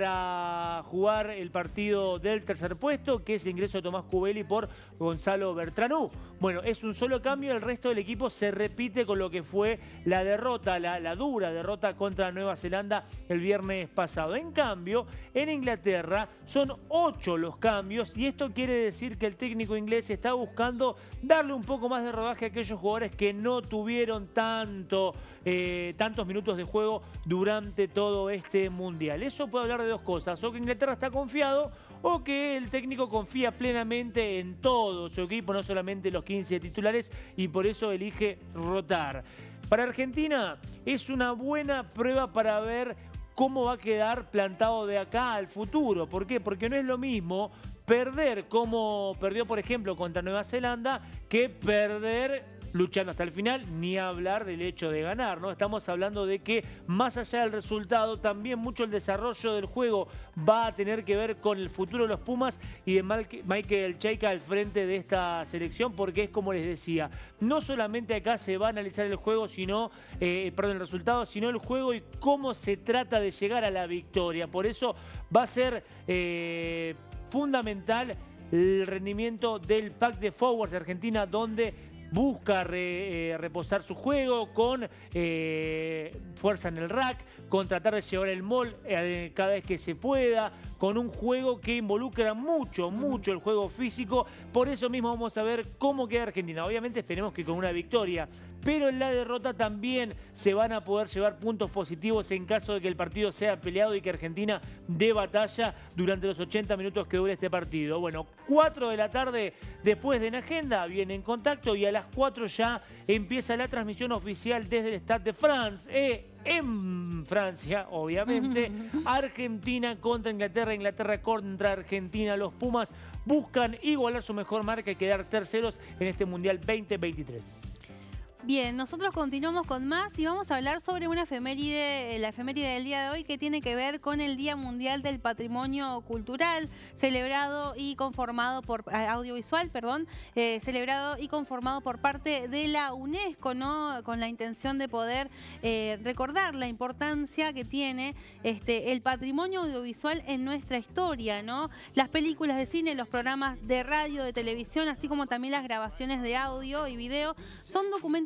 para jugar el partido del tercer puesto, que es el ingreso de Tomás Cubelli por Gonzalo Bertranú. Bueno, es un solo cambio, el resto del equipo se repite con lo que fue la derrota, la, la dura derrota contra Nueva Zelanda el viernes pasado. En cambio, en Inglaterra son ocho los cambios y esto quiere decir que el técnico inglés está buscando darle un poco más de rodaje a aquellos jugadores que no tuvieron tanto, eh, tantos minutos de juego durante todo este Mundial. Eso puede hablar de dos cosas, o que Inglaterra está confiado o que el técnico confía plenamente en todo su equipo, no solamente los quince titulares, y por eso elige rotar. Para Argentina es una buena prueba para ver cómo va a quedar plantado de acá al futuro. ¿Por qué? Porque no es lo mismo perder como perdió, por ejemplo, contra Nueva Zelanda, que perder luchando hasta el final, ni hablar del hecho de ganar, ¿no? Estamos hablando de que más allá del resultado, también mucho el desarrollo del juego va a tener que ver con el futuro de los Pumas y de Michael Cheika al frente de esta selección, porque es como les decía, no solamente acá se va a analizar el juego, sino, eh, perdón, el resultado, sino el juego y cómo se trata de llegar a la victoria. Por eso va a ser eh, fundamental el rendimiento del pack de forwards de Argentina, donde busca re, eh, reposar su juego con eh, fuerza en el rack, con tratar de llevar el mall eh, cada vez que se pueda, con un juego que involucra mucho, mucho el juego físico. Por eso mismo vamos a ver cómo queda Argentina. Obviamente esperemos que con una victoria, pero en la derrota también se van a poder llevar puntos positivos en caso de que el partido sea peleado y que Argentina dé batalla durante los ochenta minutos que dure este partido. Bueno, cuatro de la tarde después de En Agenda viene En Contacto y a las cuatro ya empieza la transmisión oficial desde el Stade de France, eh, en Francia, obviamente. Argentina contra Inglaterra, Inglaterra contra Argentina. Los Pumas buscan igualar su mejor marca y quedar terceros en este Mundial veinte veintitrés. Bien, nosotros continuamos con más y vamos a hablar sobre una efeméride, la efeméride del día de hoy, que tiene que ver con el Día Mundial del Patrimonio Cultural, celebrado y conformado por audiovisual, perdón, eh, celebrado y conformado por parte de la UNESCO, ¿no? Con la intención de poder eh, recordar la importancia que tiene este el patrimonio audiovisual en nuestra historia, ¿no? Las películas de cine, los programas de radio, de televisión, así como también las grabaciones de audio y video, son documentos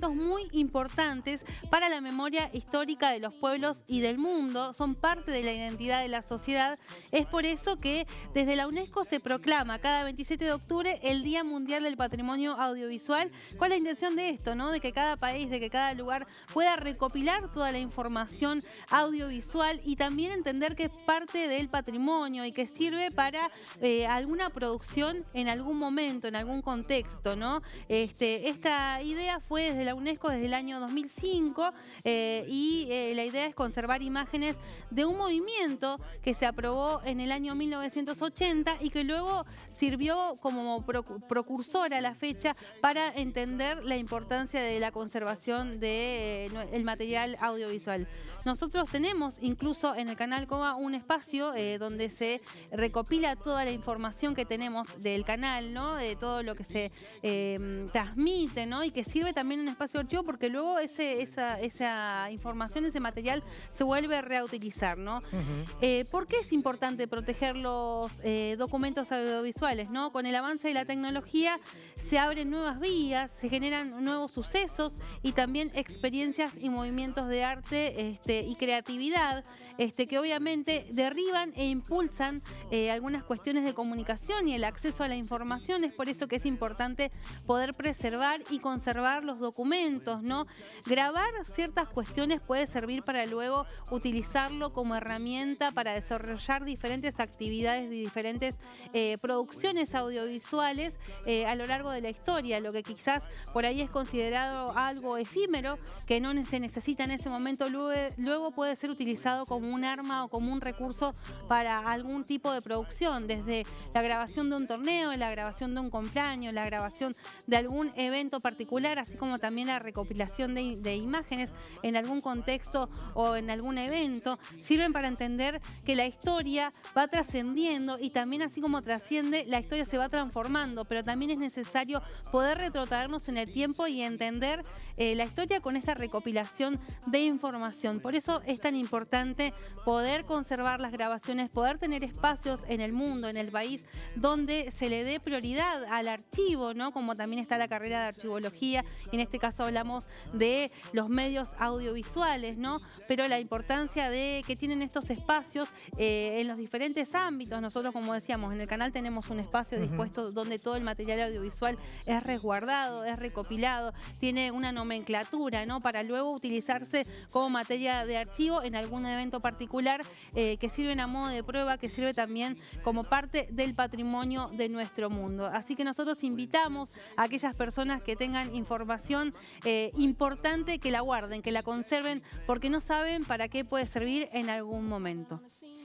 elementos muy importantes para la memoria histórica de los pueblos y del mundo, son parte de la identidad de la sociedad. Es por eso que desde la UNESCO se proclama cada veintisiete de octubre el Día Mundial del Patrimonio Audiovisual, con la intención de esto, ¿no? De que cada país, de que cada lugar pueda recopilar toda la información audiovisual y también entender que es parte del patrimonio y que sirve para eh, alguna producción en algún momento, en algún contexto, ¿no? Este, esta idea fue desde la UNESCO desde el año dos mil cinco eh, y eh, la idea es conservar imágenes de un movimiento que se aprobó en el año mil novecientos ochenta y que luego sirvió como precursora a la fecha para entender la importancia de la conservación del eh, material audiovisual. Nosotros tenemos incluso en el canal Cova un espacio eh, donde se recopila toda la información que tenemos del canal, ¿no? De todo lo que se eh, transmite, ¿no? Y que sirve también un espacio de archivo porque luego ese, esa, esa información, ese material se vuelve a reutilizar, ¿no? Uh-huh. eh, ¿Por qué es importante proteger los eh, documentos audiovisuales, ¿no? Con el avance de la tecnología se abren nuevas vías, se generan nuevos sucesos y también experiencias y movimientos de arte este, y creatividad este, que obviamente derriban e impulsan eh, algunas cuestiones de comunicación y el acceso a la información. Es por eso que es importante poder preservar y conservar los documentos, ¿no? Grabar ciertas cuestiones puede servir para luego utilizarlo como herramienta para desarrollar diferentes actividades y diferentes eh, producciones audiovisuales eh, a lo largo de la historia, lo que quizás por ahí es considerado algo efímero, que no se necesita en ese momento, luego, luego puede ser utilizado como un arma o como un recurso para algún tipo de producción, desde la grabación de un torneo, la grabación de un cumpleaños, la grabación de algún evento particular, así como también la recopilación de, de imágenes en algún contexto o en algún evento, sirven para entender que la historia va trascendiendo y también así como trasciende, la historia se va transformando, pero también es necesario poder retrotraernos en el tiempo y entender eh, la historia con esta recopilación de información. Por eso es tan importante poder conservar las grabaciones, poder tener espacios en el mundo, en el país, donde se le dé prioridad al archivo, ¿no? Como también está la carrera de archivología, y en este caso hablamos de los medios audiovisuales, ¿no? Pero la importancia de que tienen estos espacios eh, en los diferentes ámbitos. Nosotros, como decíamos, en el canal tenemos un espacio dispuesto uh-huh. donde todo el material audiovisual es resguardado, es recopilado, tiene una nomenclatura, ¿no? Para luego utilizarse como materia de archivo en algún evento particular eh, que sirven a modo de prueba, que sirve también como parte del patrimonio de nuestro mundo. Así que nosotros invitamos a aquellas personas que tengan información eh, importante que la guarden, que la conserven, porque no saben para qué puede servir en algún momento.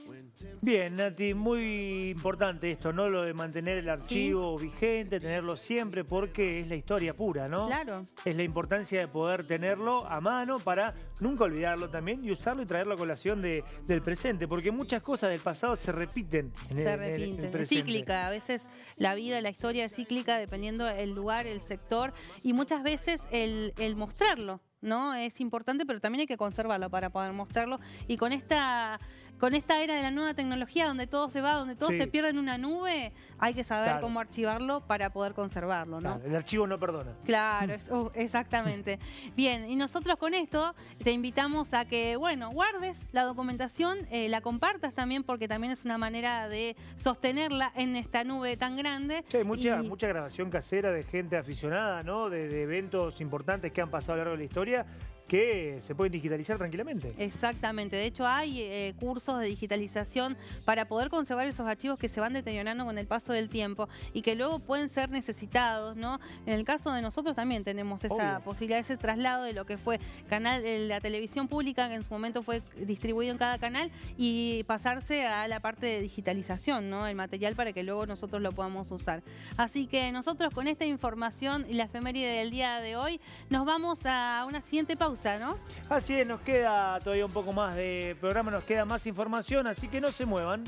Bien, Nati, muy importante esto, ¿no? Lo de mantener el archivo sí. vigente, tenerlo siempre, porque es la historia pura, ¿no? Claro. Es la importancia de poder tenerlo a mano para nunca olvidarlo también y usarlo y traerlo a colación de, del presente, porque muchas cosas del pasado se repiten en, se el, repiten. en el, el presente. Es cíclica, a veces la vida, la historia es cíclica dependiendo del lugar, el sector y muchas veces el, el mostrarlo, ¿no? Es importante, pero también hay que conservarlo para poder mostrarlo. Y con esta, con esta era de la nueva tecnología, donde todo se va, donde todo sí. se pierde en una nube, hay que saber claro. cómo archivarlo para poder conservarlo, ¿no? Claro, el archivo no perdona. Claro, es, uh, exactamente. Bien, y nosotros con esto te invitamos a que, bueno, guardes la documentación, eh, la compartas también, porque también es una manera de sostenerla en esta nube tan grande. Sí, hay mucha, y... mucha grabación casera de gente aficionada, ¿no? De, de eventos importantes que han pasado a lo largo de la historia, que se pueden digitalizar tranquilamente. Exactamente. De hecho, hay eh, cursos de digitalización para poder conservar esos archivos que se van deteriorando con el paso del tiempo y que luego pueden ser necesitados, ¿no? En el caso de nosotros también tenemos esa Obvio. posibilidad, ese traslado de lo que fue canal, la televisión pública, que en su momento fue distribuido en cada canal, y pasarse a la parte de digitalización, ¿no? El material para que luego nosotros lo podamos usar. Así que nosotros con esta información y la efeméride del día de hoy, nos vamos a una siguiente pausa, ¿no? Así es, nos queda todavía un poco más de programa, nos queda más información, así que no se muevan.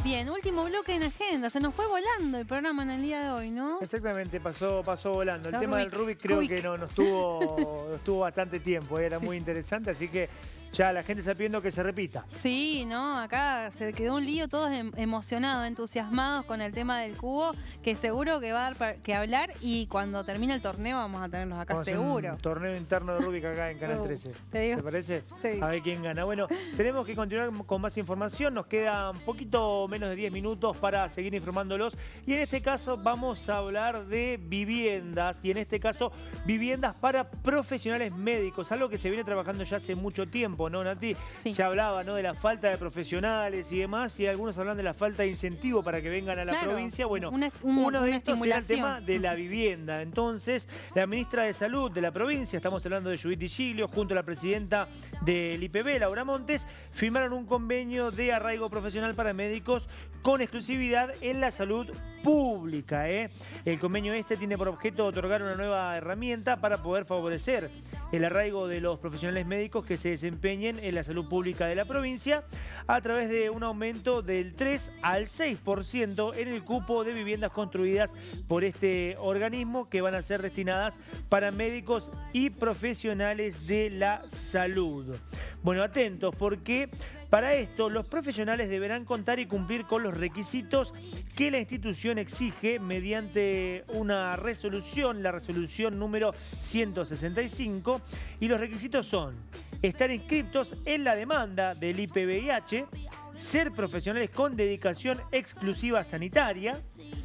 Bien, último bloque en agenda. Se nos fue volando el programa en el día de hoy, ¿no? Exactamente, pasó, pasó volando. El La tema Rubik. del Rubik creo Rubik. que no, no estuvo, no estuvo bastante tiempo, era Sí. muy interesante, así que ya la gente está pidiendo que se repita. Sí, no, acá se quedó un lío, todos em- emocionados, entusiasmados con el tema del cubo, que seguro que va a dar pa- que hablar y cuando termine el torneo vamos a tenerlos acá Vamos a hacer seguro. un torneo interno de Rubik acá en Canal Uh, trece. te digo. ¿Te parece? Sí. A ver quién gana. Bueno, tenemos que continuar con más información. Nos quedan un poquito menos de diez minutos para seguir informándolos. Y en este caso vamos a hablar de viviendas. Y en este caso, viviendas para profesionales médicos. Algo que se viene trabajando ya hace mucho tiempo, ¿no, Nati? Sí. Se hablaba, ¿no?, de la falta de profesionales y demás. Y algunos hablan de la falta de incentivo para que vengan a la Claro, provincia. Bueno, una- un- uno de una estos era el tema estimulación. de la vivienda. Entonces, la ministra de Salud de la provincia, estamos hablando de Judith Di Giglio, junto a la presidenta del I P B, Laura Montes, firmaron un convenio de arraigo profesional para médicos con exclusividad en la salud pública. ¿eh? El convenio este tiene por objeto otorgar una nueva herramienta para poder favorecer el arraigo de los profesionales médicos que se desempeñen en la salud pública de la provincia a través de un aumento del tres al seis por ciento en el cupo de viviendas construidas por este organismo que van a ser destinadas para médicos y profesionales de la salud. Bueno, atentos porque para esto los profesionales deberán contar y cumplir con los requisitos que la institución exige mediante una resolución, la resolución número ciento sesenta y cinco, y los requisitos son estar inscriptos en la demanda del I P V I H, ser profesionales con dedicación exclusiva sanitaria,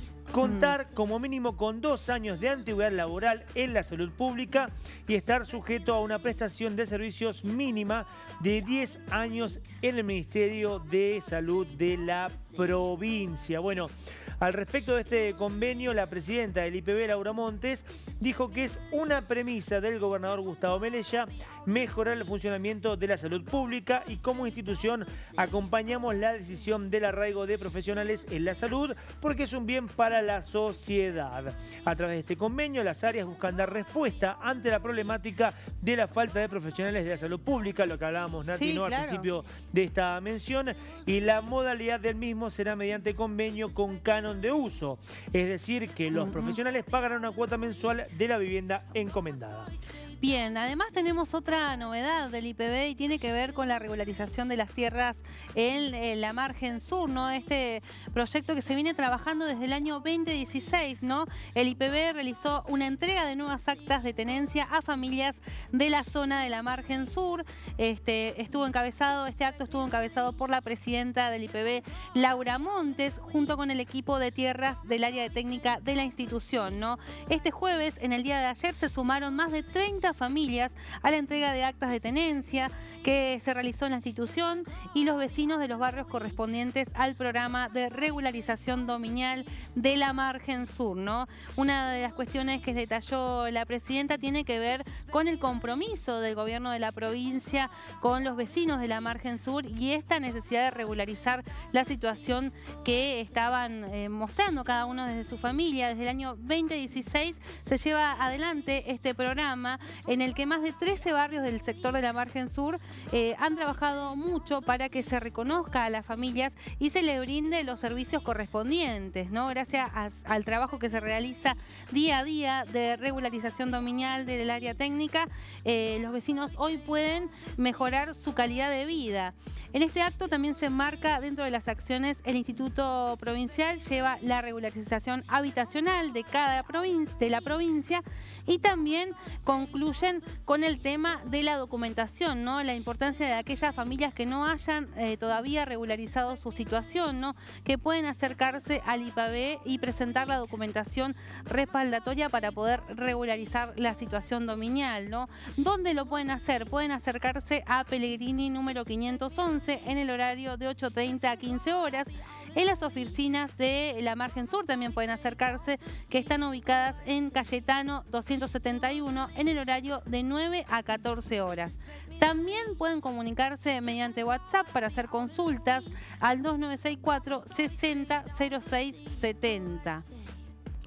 contar como mínimo con dos años de antigüedad laboral en la salud pública y estar sujeto a una prestación de servicios mínima de diez años en el Ministerio de Salud de la provincia. Bueno, al respecto de este convenio, la presidenta del I P B, Laura Montes, dijo que es una premisa del gobernador Gustavo Melella mejorar el funcionamiento de la salud pública y como institución acompañamos la decisión del arraigo de profesionales en la salud porque es un bien para la sociedad. A través de este convenio, las áreas buscan dar respuesta ante la problemática de la falta de profesionales de la salud pública, lo que hablábamos, Nati, Sí, ¿no? claro. al principio de esta mención, y la modalidad del mismo será mediante convenio con canon de uso, es decir, que los Ujú. profesionales pagarán una cuota mensual de la vivienda encomendada. Bien, además tenemos otra novedad del I P B y tiene que ver con la regularización de las tierras en, en la margen sur, ¿no? Este proyecto que se viene trabajando desde el año veinte dieciséis, ¿no? El I P B realizó una entrega de nuevas actas de tenencia a familias de la zona de la margen sur. Este, estuvo encabezado, este acto estuvo encabezado por la presidenta del I P B, Laura Montes, junto con el equipo de tierras del área de técnica de la institución, ¿no? Este jueves, en el día de ayer, se sumaron más de treinta familias a la entrega de actas de tenencia que se realizó en la institución y los vecinos de los barrios correspondientes al programa de regularización dominial de la margen sur, ¿no? Una de las cuestiones que detalló la presidenta tiene que ver con el compromiso del gobierno de la provincia con los vecinos de la margen sur y esta necesidad de regularizar la situación que estaban eh, mostrando cada uno desde su familia. Desde el año veinte dieciséis se lleva adelante este programa en el que más de trece barrios del sector de la margen sur eh, han trabajado mucho para que se reconozca a las familias y se les brinde los servicios correspondientes, ¿no? Gracias a, al trabajo que se realiza día a día de regularización dominial del área técnica, eh, los vecinos hoy pueden mejorar su calidad de vida. En este acto también se enmarca dentro de las acciones el Instituto Provincial lleva la regularización habitacional de cada provincia, de la provincia y también concluyen con el tema de la documentación, ¿no? La importancia de aquellas familias que no hayan eh, todavía regularizado su situación, ¿no? Que pueden acercarse al I P B y presentar la documentación respaldatoria para poder regularizar la situación dominial, ¿no? ¿Dónde lo pueden hacer? Pueden acercarse a Pellegrini número quinientos once en el horario de ocho treinta a quince horas. En las oficinas de la margen sur también pueden acercarse, que están ubicadas en Cayetano doscientos setenta y uno en el horario de nueve a catorce horas. También pueden comunicarse mediante WhatsApp para hacer consultas al dos nueve seis cuatro sesenta cero seis setenta.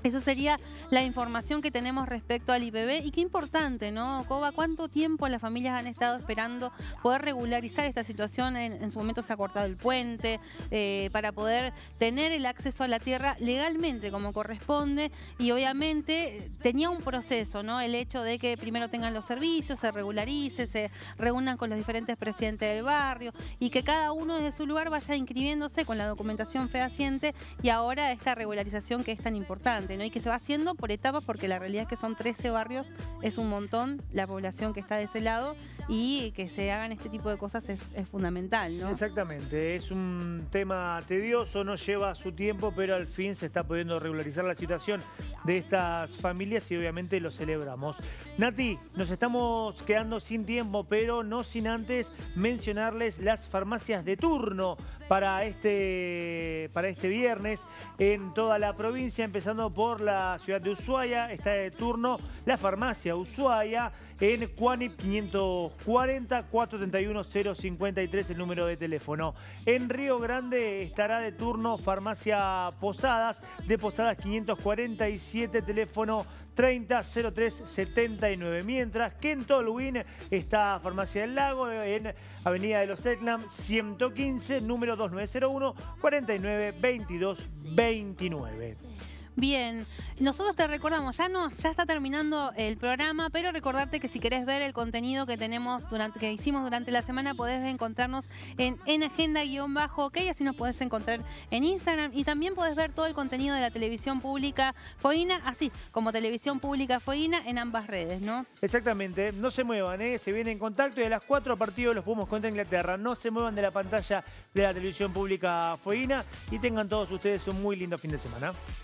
Eso sería la información que tenemos respecto al I P B. Y qué importante, ¿no, Coba? ¿Cuánto tiempo las familias han estado esperando poder regularizar esta situación? En, en su momento se ha cortado el puente eh, para poder tener el acceso a la tierra legalmente como corresponde. Y obviamente tenía un proceso, ¿no? El hecho de que primero tengan los servicios, se regularice, se reúnan con los diferentes presidentes del barrio y que cada uno desde su lugar vaya inscribiéndose con la documentación fehaciente, y ahora esta regularización que es tan importante, ¿no? Y que se va haciendo por etapas, porque la realidad es que son trece barrios, es un montón la población que está de ese lado, y que se hagan este tipo de cosas es, es fundamental, ¿no? Exactamente, es un tema tedioso, no lleva su tiempo, pero al fin se está pudiendo regularizar la situación de estas familias y obviamente lo celebramos. Nati, nos estamos quedando sin tiempo, pero no sin antes mencionarles las farmacias de turno para este, para este viernes en toda la provincia, empezando por por la ciudad de Ushuaia. Está de turno la farmacia Ushuaia en Cuanip quinientos cuarenta, cuatrocientos treinta y uno, cero cincuenta y tres, el número de teléfono. En Río Grande estará de turno farmacia Posadas, de Posadas quinientos cuarenta y siete, teléfono treinta, cero tres, setenta y nueve. Mientras que en Tolwyn está Farmacia del Lago en Avenida de los Eclam ciento quince, número dos nueve cero uno, cuarenta y nueve, veintidós, veintinueve. Bien, nosotros te recordamos, ya nos, ya está terminando el programa, pero recordarte que si querés ver el contenido que tenemos durante, que hicimos durante la semana, podés encontrarnos en, en agenda-ok, así nos podés encontrar en Instagram, y también podés ver todo el contenido de la televisión pública Foina, así como televisión pública Foina, en ambas redes, ¿no? Exactamente, no se muevan, ¿eh? Se viene en contacto y a las cuatro partidos los Pumas contra Inglaterra. No se muevan de la pantalla de la televisión pública Foina y tengan todos ustedes un muy lindo fin de semana.